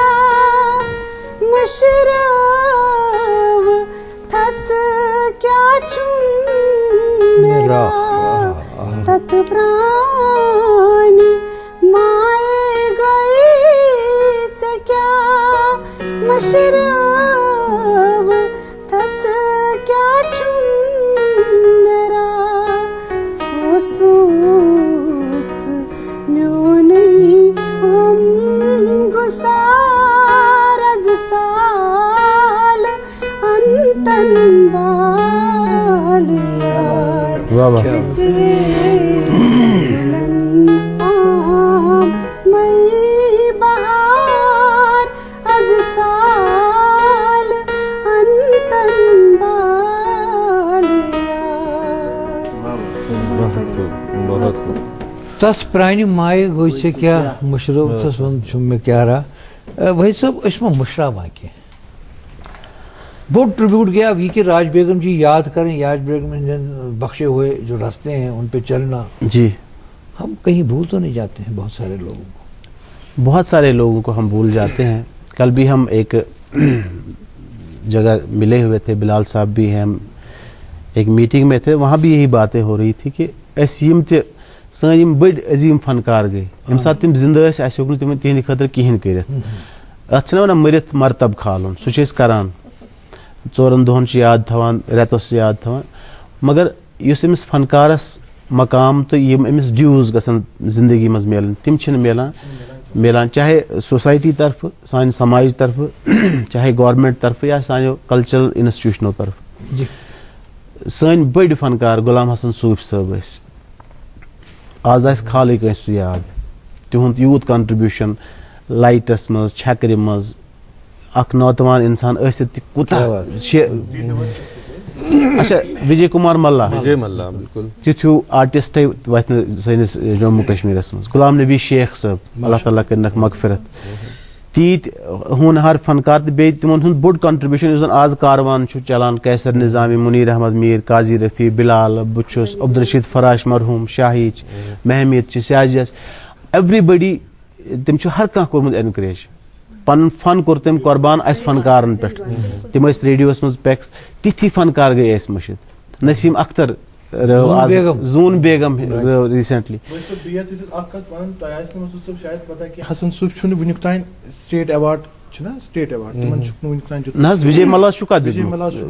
मशरव थस क्या चुन मेरा तथ प्राणी माए गईच क्या मशरव थस क्या चुन मेरा ओ सूक्स न्योनी हम गुसारज साल अंतन बाल यार किसी बुलन आम मई बहार अज साल अंतन बाल यार बहुत खूब। तथ प्राणी माए गई से क्या मुशरफ तस वन में क्या रहा वही सब इसमें मुशरा बाकी बहुत ट्रिब्यूट गया वी के राज बेगम जी याद करें राज बेगम ने बख्शे हुए जो रास्ते हैं उन पे चलना जी हम कहीं भूल तो नहीं जाते हैं बहुत सारे लोगों को बहुत सारे लोगों को हम भूल जाते हैं। कल भी हम एक जगह मिले हुए थे, बिलाल साहब भी हैं, हम एक मीटिंग में थे, वहाँ भी यही बातें हो रही थी कि ऐसी सन बड़ अजीम फनकार गई यम सात तम जिंदा तिम तिहंद खतर कहें कर अत वन मरित मरतब खालन सह करान चौरन दोहन याद थवान रेतस याद थवान मगर युस अमिस फनकारस मकाम तो यम अमिस ड्यूज गसन जिंदगी मज मिलन तिम छन मिलान मिलान चाहे सोसाइटी तरफ सान समाज तरफ चाहे गवर्नमेंट तरफ या सान कल्चरल इंस्टीट्यूशनों तरफ सन बड़ फनकार गुलाम हसन सूफी साहब आज आस खाली कस याद तिहुंद यूत कंट्रीब्यूशन लाइटस मज छकरे मज अख नौजवान इंसान कुता अच्छा विजय कुमार मल्ला विजय मल्ला बिल्कुल तिथ्यू आर्टिस्ट वत सैनिस जम्मू कश्मीरस मज गुलाम नबी शेख साहब अल्लाह ताला करनक मगफिरत तीत होनहार फनकार बे तिमन हुंद बोड कंट्रीब्यूशन आज कारवान चलान कैसर निजामी मुनीर अहमद मीर काजी रफी बिलाल बुछुस अब्दुल रशीद फराश मरहूम शाहिच महमीद सियाजस एवरीबडी तिम हर कह कोर्मुत एनकरेज पन फन कोर तम कुर्बान अस फनकारन पे तिम रेडियोस मज पैक्स तिथि फनकार गई अस मशिद नसीम अख्तर जून बेगम रिसेंटली हसन सूफ वुनिक तान स्टेट अवार्ड स्टेट अवार्ड न विजय मल्ला बिल्कुल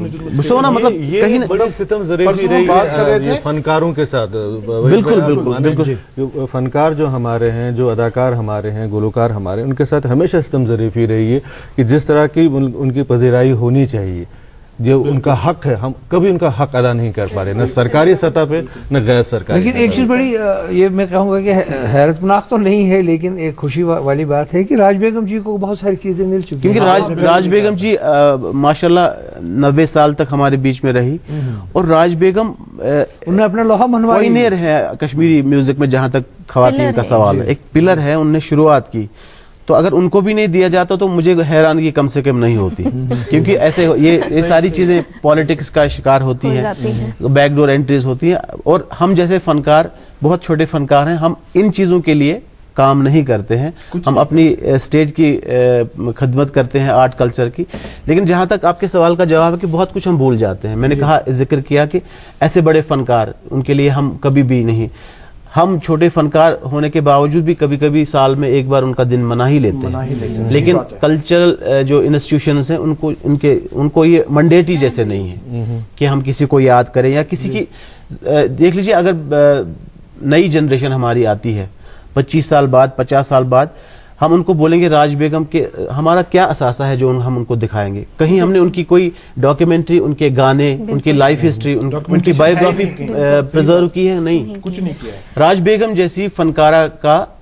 फनकारों के साथ बिल्कुल बिल्कुल बिल्कुल फनकार जो हमारे हैं, जो अदाकार हमारे हैं, गुलकार हमारे, उनके साथ हमेशा सितम ज़रीफ़ी रही है कि जिस तरह की उनकी पजीराई होनी चाहिए, जो उनका हक है, हम कभी उनका हक अदा नहीं कर पा रहे, न सरकारी सतह पे न गैर सरकारी। लेकिन एक चीज़ बड़ी ये मैं कहूँगा कि हैरतनाक तो नहीं है, लेकिन एक खुशी वाली बात है कि राज बेगम जी को बहुत सारी चीज़ें मिल चुकी हैं, क्योंकि राज राज बेगम जी माशाल्लाह नब्बे साल तक हमारे बीच में रही और राज बेगम उन्हें अपना लोहा मनवाया है कश्मीरी म्यूजिक में, जहाँ तक खवातीन का सवाल है, एक पिलर है, उनने शुरुआत की। तो अगर उनको भी नहीं दिया जाता तो मुझे हैरानगी कम से कम नहीं होती, क्योंकि ऐसे ये ये सारी चीज़ें पॉलिटिक्स का शिकार होती हैं, बैकडोर एंट्रीज होती हैं, और हम जैसे फनकार बहुत छोटे फनकार हैं, हम इन चीज़ों के लिए काम नहीं करते हैं, हम अपनी स्टेज की खिदमत करते हैं, आर्ट कल्चर की। लेकिन जहाँ तक आपके सवाल का जवाब है कि बहुत कुछ हम भूल जाते हैं, मैंने कहा जिक्र किया कि ऐसे बड़े फनकार, उनके लिए हम कभी भी नहीं, हम छोटे फनकार होने के बावजूद भी कभी कभी साल में एक बार उनका दिन मना ही लेते हैं, लेते लेकिन कल्चरल जो इंस्टीट्यूशंस हैं उनको उनके उनको ये मंडेटरी जैसे नहीं है कि हम किसी को याद करें या किसी की। देख लीजिए, अगर नई जनरेशन हमारी आती है पच्चीस साल बाद, पचास साल बाद, हम उनको बोलेंगे राज बेगम के हमारा क्या असासा है जो हम उनको दिखाएंगे? कहीं हमने उनकी कोई डॉक्यूमेंट्री, उनके गाने, उनकी लाइफ हिस्ट्री, उन, उनकी बायोग्राफी प्रिजर्व की है? नहीं, कुछ नहीं किया है। राज बेगम जैसी फनकारा का एक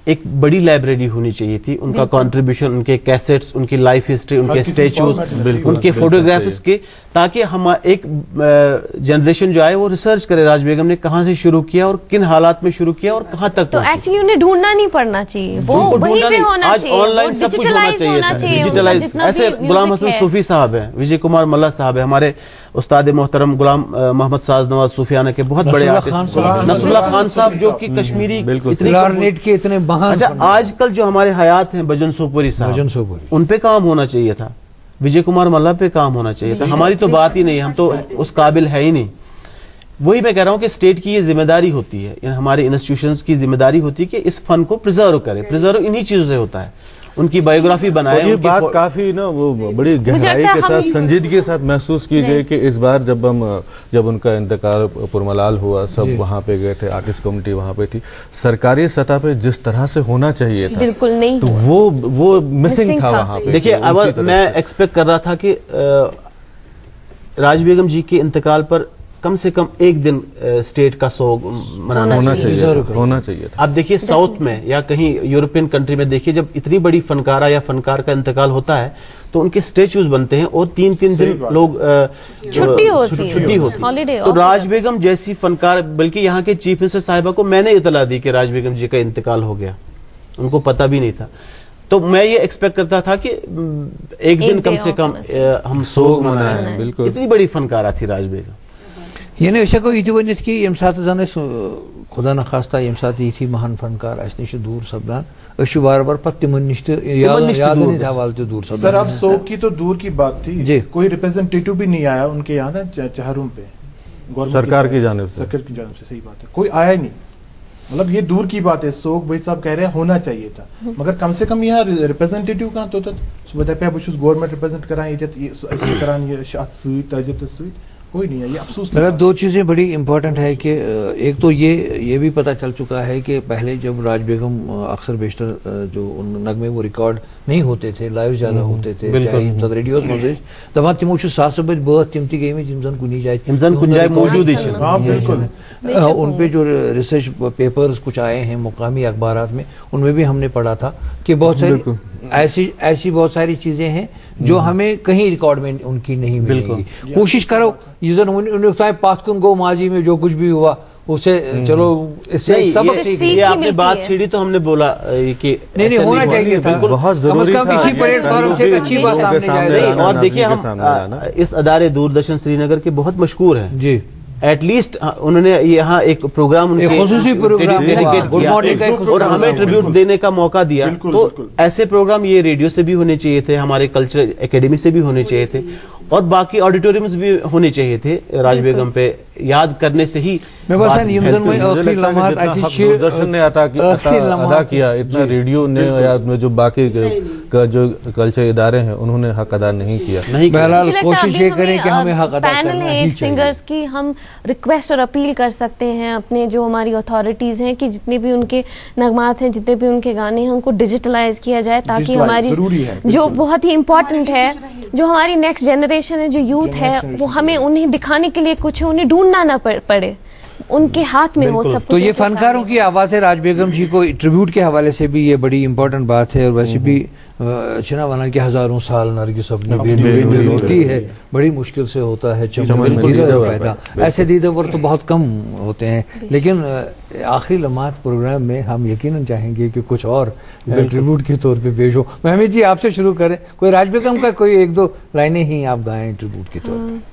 एक बड़ी लाइब्रेरी होनी चाहिए थी, उनका कंट्रीब्यूशन, उनके कैसेट्स, उनकी लाइफ हिस्ट्री, उनके स्टैचूज, उनके फोटोग्राफ्स के, ताकि हम एक जनरेशन जो आए वो रिसर्च करे राज बेगम ने कहाँ से शुरू किया और किन हालात में शुरू किया और कहाँ तक। तो एक्चुअली उन्हें ढूंढना नहीं पड़ना चाहिए, वो वहीं पे होना चाहिए, ऑनलाइन सब कुछ होना चाहिए, डिजिटलाइज। ऐसे गुलाम हसन सूफी साहब हैं, विजय कुमार मल्ला साहब है, हमारे उस्ताद मोहतरम गुलाम मोहम्मद साज नवाज सूफियाना के बहुत बड़े आर्टिस्ट, नसरुल्लाह खान साहब जो कि कश्मीरी इतने के इतने महान। अच्छा, आजकल जो हमारे हयात हैं भजन सोपुरी साहब, उन पे काम होना चाहिए था, विजय कुमार मल्ला पे काम होना चाहिए था। हमारी तो बात ही नहीं, हम तो उस काबिल है ही नहीं। वही मैं कह रहा हूँ कि स्टेट की ये जिम्मेदारी होती है, हमारे इंस्टीट्यूशंस की जिम्मेदारी होती है कि इस फन को प्रिजर्व करे। प्रिजर्व इन्हीं चीजों से होता है, उनकी बायोग्राफी बनाए। ये बात काफी ना वो बड़ी गहराई के साथ, संजीदगी के साथ महसूस की गई कि इस बार जब हम जब उनका इंतकाल पुरमलाल हुआ, सब वहाँ पे गए थे, आर्टिस्ट कम्युनिटी वहाँ पे थी, सरकारी सतह पे जिस तरह से होना चाहिए था बिल्कुल नहीं, तो वो वो मिसिंग था वहाँ पे। देखिए, अब मैं एक्सपेक्ट कर रहा था कि राज बेगम जी के इंतकाल पर कम से कम एक दिन स्टेट का सोग मनाना होना चाहिए, होना चाहिए था। अब देखिए साउथ में या कहीं यूरोपियन कंट्री में देखिए, जब इतनी बड़ी फनकारा या फनकार का इंतकाल होता है तो उनके स्टेच्यूज बनते हैं और तीन तीन दिन लोग छुट्टी होती छुट्टी होती है। तो राज बेगम जैसी फनकार, बल्कि यहाँ के चीफ मिनिस्टर साहिबा को मैंने इतला दी कि राज बेगम जी का इंतकाल हो गया, उनको पता भी नहीं था। तो मैं ये एक्सपेक्ट करता था कि एक दिन कम से कम हम सोग मनाएं। बिल्कुल, इतनी बड़ी फनकारा थी राज बेगम। यानी अशा को यह वन कि यम सात जन खुदा न खास्ता यम सात यी महान फनकार अस नश दूर सपदान, बार बार पत तिमन नश याद हवाले दूर सपदान। सर, अब सोग की तो दूर की बात थी, कोई रिप्रेजेंटेटिव भी नहीं आया उनके यहाँ ना चहरों पे, सरकार की जानिब से, सरकार की जानिब से। सही बात है, कोई आया ही नहीं। मतलब ये दूर की बात है, सोग वही साहब कह रहे हैं होना चाहिए था, मगर कम से कम यहाँ रिप्रेजेंटेटिव कहाँ तो गवर्नमेंट रिप्रेजेंट करान करान ये कोई नहीं है। ये अफसोस मगर दो चीज़ें बड़ी इम्पोर्टेंट है कि एक तो ये ये भी पता चल चुका है कि पहले जब राज बेगम अक्सर बेशतर जो उन नगमे वो रिकॉर्ड नहीं होते थे, लाइव ज़्यादा होते थे, चाहे रेडियोस मजे दपा तमो सात बज बात तम तम कुछ जाए मौजूद उन पे जो रिसर्च पेपर्स कुछ आए हैं मुकामी अखबारात में, उनमें भी हमने पढ़ा था कि बहुत सारी ऐसी ऐसी बहुत सारी चीजें हैं जो हमें कहीं रिकॉर्ड में उनकी नहीं मिलेगी। कोशिश करो पाथ कुन गो माजी में जो कुछ भी हुआ उसे चलो इससे सबक सीखिए। ये आपने बात छेड़ी तो हमने बोला कि नहीं नहीं होना चाहिए था, बहुत जरूरी था, इसी प्लेटफॉर्म से अच्छी बात सामने जाए। और देखिए हम इस अदारे दूरदर्शन श्रीनगर के बहुत मशहूर हैं जी, एटलीस्ट उन्होंने यहाँ एक प्रोग्राम खुसूसी प्रोग्राम गुड मॉर्निंग का और हमें ट्रिब्यूट देने का मौका दिया। तो ऐसे प्रोग्राम ये रेडियो से भी होने चाहिए थे, हमारे कल्चर एकेडमी से भी होने चाहिए थे, और बाकी ऑडिटोरियम्स भी होने चाहिए थे। राज बेगम पे याद करने से ही दूरदर्शन ने अदा किया, इतना रेडियो ने जो बाकी जो कल्चर इदारे हैं उन्होंने हक अदा नहीं किया। बहरहाल कोशिश ये करें कि हमें हक अदा पैनल है एक सिंगर्स की, हम रिक्वेस्ट और अपील कर सकते हैं अपने जो हमारी अथॉरिटीज हैं कि जितने भी उनके नगमात हैं, जितने भी उनके गाने हैं, उनको डिजिटलाइज किया जाए, ताकि हमारी जो बहुत ही इम्पोर्टेंट है, जो हमारी नेक्स्ट जनरेशन है, जो यूथ है, वो हमें उन्हें दिखाने के लिए कुछ उन्हें ढूंढना ना पड़े, उनके हाथ में हो सब कुछ। तो ये फनकारों की आवाज़ है, राज बेगम जी को ट्रिब्यूट के हवाले से भी ये बड़ी इंपॉर्टेंट बात है। और वैसे भी चना वना के हजारों साल नरगिस अपने बेल होती है, बड़ी मुश्किल से होता है चमन पैदा, ऐसे दीदावर तो बहुत कम होते हैं। लेकिन आखिरी लम्हात प्रोग्राम में हम यकीनन चाहेंगे कि कुछ और ट्रिब्यूट के तौर पे पेश हो। महमूद जी आपसे शुरू करें, कोई राज बेगम का कोई एक दो लाइनें ही आप गाएं ट्रिब्यूट के तौर पे।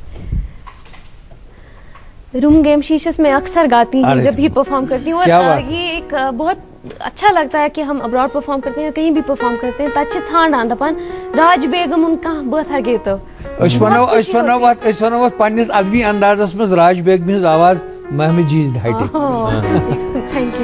रूम गेम शीशस में अक्सर गाती हूँ जब भी परफॉर्म करती हूँ, और ये एक बहुत अच्छा लगता है कि हम अब्रॉड परफॉर्म करते हैं, कहीं भी परफॉर्म करते हैं, तच छान दपान राज बेगम उनका बहुत है तो पन्निस अदबी अंदाजस में राज बेगम हिंज आवाज महमूद जी हाईटेक। Thank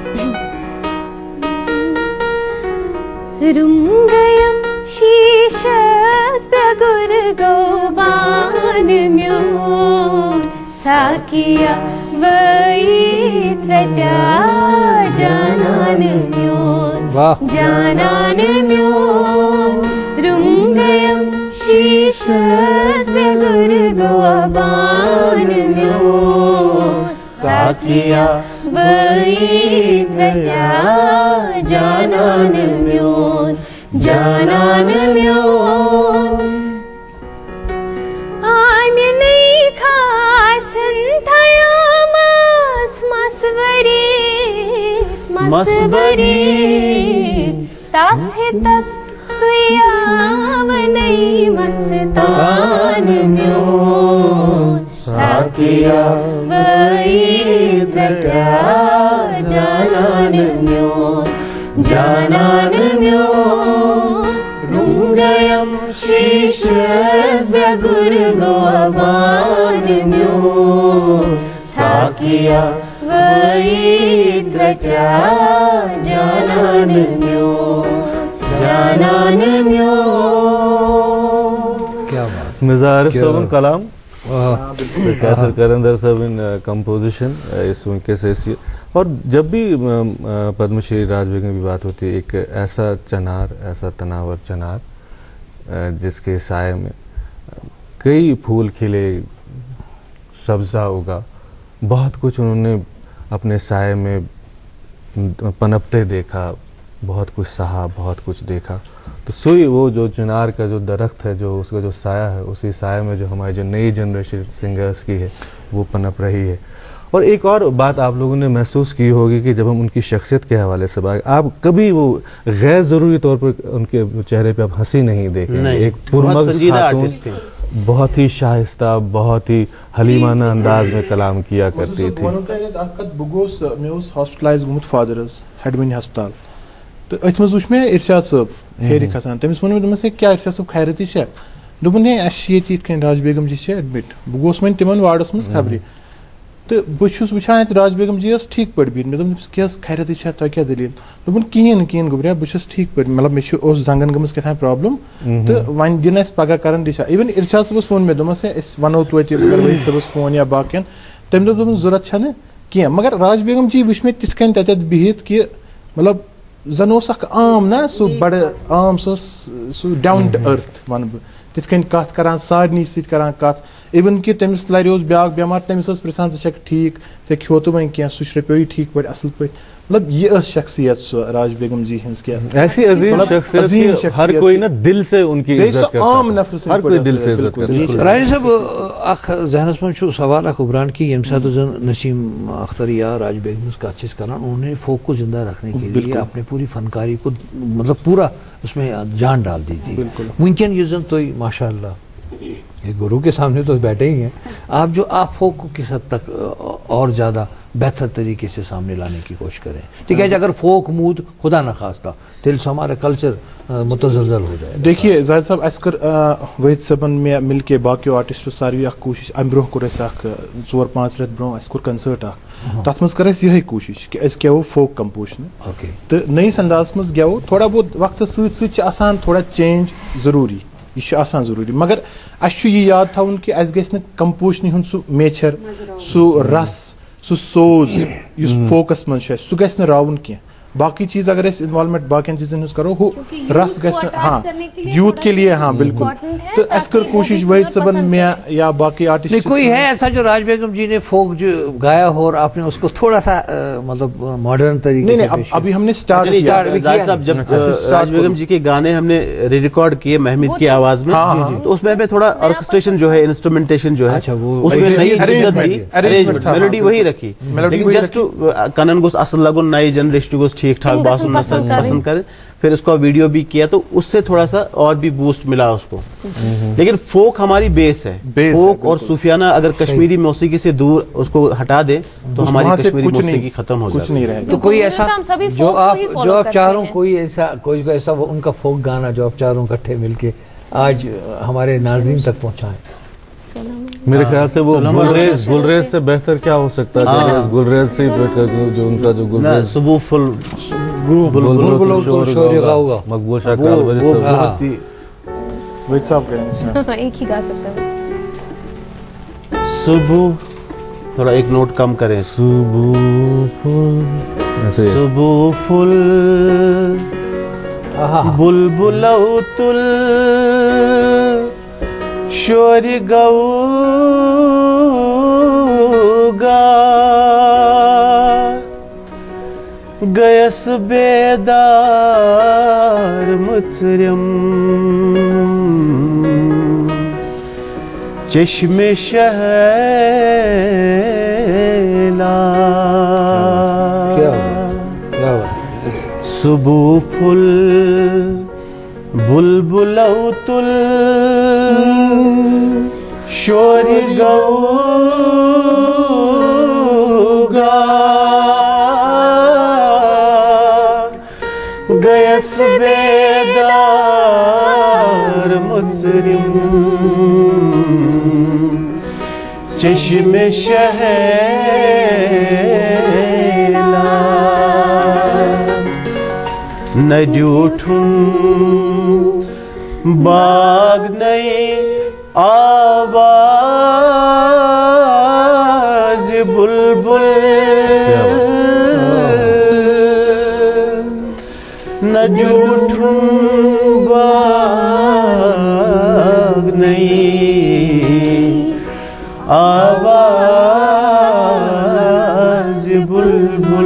you. रूम गयम शीशस पे गुर गौबान म्योन साकिया वही त्रटा जानान म्योन जानान म्योन रूम गयम शीशस पे गुर गौबान म्योन साकिया वैद रचा जानान म्योन जानान म्योन आम्य नहीं खासन थयामस मसवरी मसवरी तस हितस सुयावनई मस्तान म्योन साकिया वैद रचा जानान म्योन जानान म्योन रुंगयम शीशस बेगुर गोबान म्योन साकिया वैद रचा जानान म्योन जानान म्योन। क्या बात, मिर्जा आरिफ साहब कलाम, कैसर करंदर साहब इन कंपोजिशन इस उनके से। और जब भी पद्मश्री राज बेगम की बात होती है, एक ऐसा चनार, ऐसा तनावर चनार जिसके साए में कई फूल खिले, सब्जा उगा, बहुत कुछ उन्होंने अपने साए में पनपते देखा, बहुत कुछ सहा, बहुत कुछ देखा। तो सोई वो जो चिनार का जो दरख्त है, जो उसका जो साया है, उसी साया में जो हमारी जो नई जनरेशन सिंगर्स की है वो पनप रही है। और एक और बात आप लोगों ने महसूस की होगी कि जब हम उनकी शख्सियत के हवाले से बात, आप कभी वो गैर ज़रूरी तौर पर उनके चेहरे पे आप हंसी नहीं देखेंगे। एक पुरमग्ज खातून, बहुत ही शाइस्ता, बहुत ही हलीमाना अंदाज में कलाम किया करती थी। हॉस्पिटलाइज गुमुत फादरस हेडविन हस्पताल तो अथ मज वुच मे इरशाद साहब हेर खसान, तमिस वोन मे क्या इरशाद साहब खैरती है, दोपन है ये राज बेगम जी एडमिट, बह गोस वन तिमन वार्डस मज खबरी तो बहुत वुचान राज बेगम जी ठीक पे बिहत, मे दोपस क्या खैरती है, तुम क्या दलील, दोपन कहें कहें गोबरिया बह ठीक पे, मतलब मे जंगन गमस क्या प्रॉब्लम तो वन दिन पगह कर डिशा। इवन इरशाद साहबस वो मे दोपस वनो तो वहीद साहबस फोन या बाकियन, तम दोप दोपन जरूरत कह, मगर राज बेगम जी वुच मे तिथ कन तत बिहत कि मतलब जन आम ना सह बड़ आम सह डाउन टू अर्थ वन बह तिथ कन कत करान सारनी सत करान कत। इवन कि तमिस लर ब्या बेमार, तमिस पृछान े ठीक ऐ खो तो वह क्या सह रपो ठीक पे असल पे, मतलब ये शख्सियत सह राज बेगम जी हज क्या ऐसी अजीम शख्सियत, हर कोई ना दिल से उनकी इज्जत करता है, आम नफर हर कोई दिल से इज्जत करता है। राज साहब अख जहनस मन सवाल अख उभरान कि यम साथ जन नसीम अख्तर या राज बेगम कत करान, उन्होंने फोक को जिंदा रखने के लिए अपने पूरी फनकारी को मतलब पूरा उसमें जान डाल दी थी। वनकन ये जन तो माशाअल्लाह ये गुरु के सामने तो बैठे ही हैं आप, जो आप फोक को किस हद तक और ज़्यादा बेहतर तरीके से सामने लाने की कोशिश करें। ठीक है, अगर फोक मूद खुदा न खास्ता तिल से हमारा कल्चर मुतज़लज़ल हो जाए। देखिए जाहिद साहब अस कर वहीद साहबन में मिल के बाकी आर्टिस्टों सारी कोशिश अम ब्रोह कोर चोर पाँच रेत ब्रोह अस कोर कंसर्ट तथ मज कर यही कोशिश कि अस गेवो फोक कंपोजिशन तो नईस अंदाज मज गेवो, थोड़ा बहुत वक्त सत थोड़ा चेंज जरूरी, यह आसान जरूरी, मगर अस ये याद थवन कि अस गि कंपोजिशन हूं सह मेचर सह रस सह सोज इस फोकस मज सह गि रावन की बाकी चीज अगर इन्वॉल्वमेंट बाकी चीजन करो हो रस ग हाँ यूथ के लिए हाँ बिल्कुल। तो अस कर कोशिश वहीद सबन में या बाकी आर्टिस्ट कोई है ऐसा जो राज बेगम जी ने फोक जो गाया हो और आपने उसको थोड़ा सा मतलब मॉडर्न तरीके नहीं, से नहीं, अब, अभी हमने स्टार्ट किया साहब जब राज बेगम जी के गाने हमने री रिकॉर्ड किए महमूद की आवाज में, तो उसमें हमें थोड़ा ऑर्केस्ट्रेशन जो है इंस्ट्रूमेंटेशन जो है उसमें नई अरेंजमेंट मेलोडी वही रखी, लेकिन जस्ट कनन गोस असल लगन नई जनरेशन गोस ठीक ठाक बासुन पसंद करें, फिर उसका वीडियो भी किया तो उससे थोड़ा सा और भी बूस्ट मिला उसको। लेकिन फोक हमारी बेस है, बेस फोक है, और सूफियाना अगर कश्मीरी मौसीकी से दूर उसको हटा दे तो हमारी कश्मीरी मौसीकी खत्म हो कुछ नहीं रहेगा। तो कोई ऐसा जो आप जो आप चारों कोई ऐसा कोई ऐसा उनका फोक गाना जो आप चारों इकट्ठे मिलके आज हमारे नाज़रीन तक पहुंचाएं। मेरे ख्याल से वो गुलरेज गुलरेज से बेहतर क्या हो सकता है, गुलरेज से जो उनका जो गुलरेज सुबह फुल बुलबुल तो शोर गाऊंगा मकबूल शाह कालवरी सब बहुत ही वहीद साहब करेंगे एक ही गा सकता है। सुबह थोड़ा एक नोट कम करें, सुबह फुल ऐसे सुबह फुल बुलबुल तुल शोर गऊगा गयस बेदार मुचरिम चश्मे शहला सुबह फुल बुलबुलौतुल शोर गौगा गयस बेदार मुचरिम चश्मे शहला न जूठूं बाग नई आवाज बुलबुल न जूठूं बाग नई आवाज बुलबुल।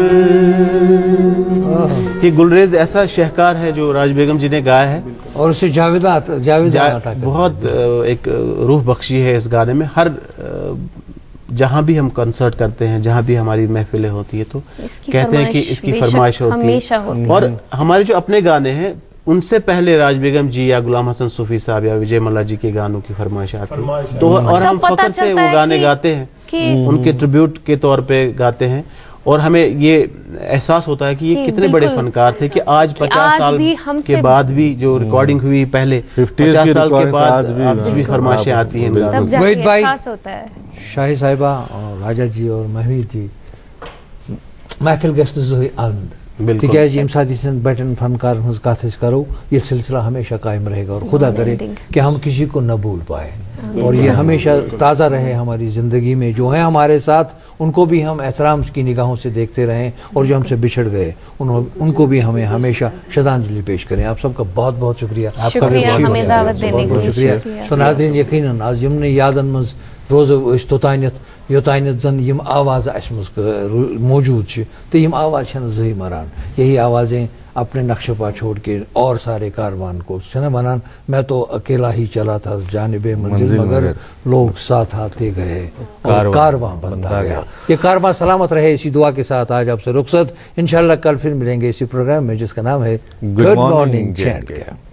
ये गुलरेज ऐसा शहकार है जो राज बेगम जी ने गाया है और उसे जावेदा जावेदा जा, बहुत एक रूह बख्शी है इस गाने में। हर जहाँ भी हम कंसर्ट करते हैं, जहाँ भी हमारी महफिलें होती है तो कहते हैं कि इसकी फरमाइश होती है। और हमारे जो अपने गाने हैं उनसे पहले राज बेगम जी या गुलाम हसन सूफी साहब या विजय मल्ला जी के गानों की फरमाइश आती है तो और हम फख्र से वो गाने गाते हैं, उनके ट्रिब्यूट के तौर पे गाते हैं। और हमें ये एहसास होता है कि ये कितने बड़े फनकार थे कि आज पचास साल के बाद भी जो रिकॉर्डिंग हुई पहले पचास साल के बाद भी फरमाइशें आती हैं। वहीद भाई, शाही साहिबा और राजा जी और महमीद जी महफिल गश्त ज़ोही अंद तिकाज यम साथ बैठन फनकार हज कथ करो ये सिलसिला हमेशा कायम रहेगा और खुदा करे कि हम किसी को न भूल पाए और ये हमेशा ताज़ा रहे हमारी ज़िंदगी में। जो है हमारे साथ उनको भी हम एहतराम की निगाहों से देखते रहें और जो हमसे बिछड़ गए उन, उनको भी हमें हमेशा श्रद्धांजलि पेश करें। आप सबका बहुत बहुत शुक्रिया, आपका भी बहुत बहुत शुक्रिया। तो नाज़रीन यकीनन आज यमने यादन मज रोज़ तोतानियत योतानियत जन यम आवाज़ अस मौजूद तो यम आवाज़ ज़ही मरान। यही आवाज़ें अपने नक्शपा छोड़ के और सारे कारवान को छना बनान। मैं तो अकेला ही चला था जानिबे मंजिल मगर लोग साथ आते गए और कारवां बनता गया। ये कारवां सलामत रहे, इसी दुआ के साथ आज आपसे रुखसत। इंशाल्लाह कल फिर मिलेंगे इसी प्रोग्राम में जिसका नाम है गुड मॉर्निंग चैट।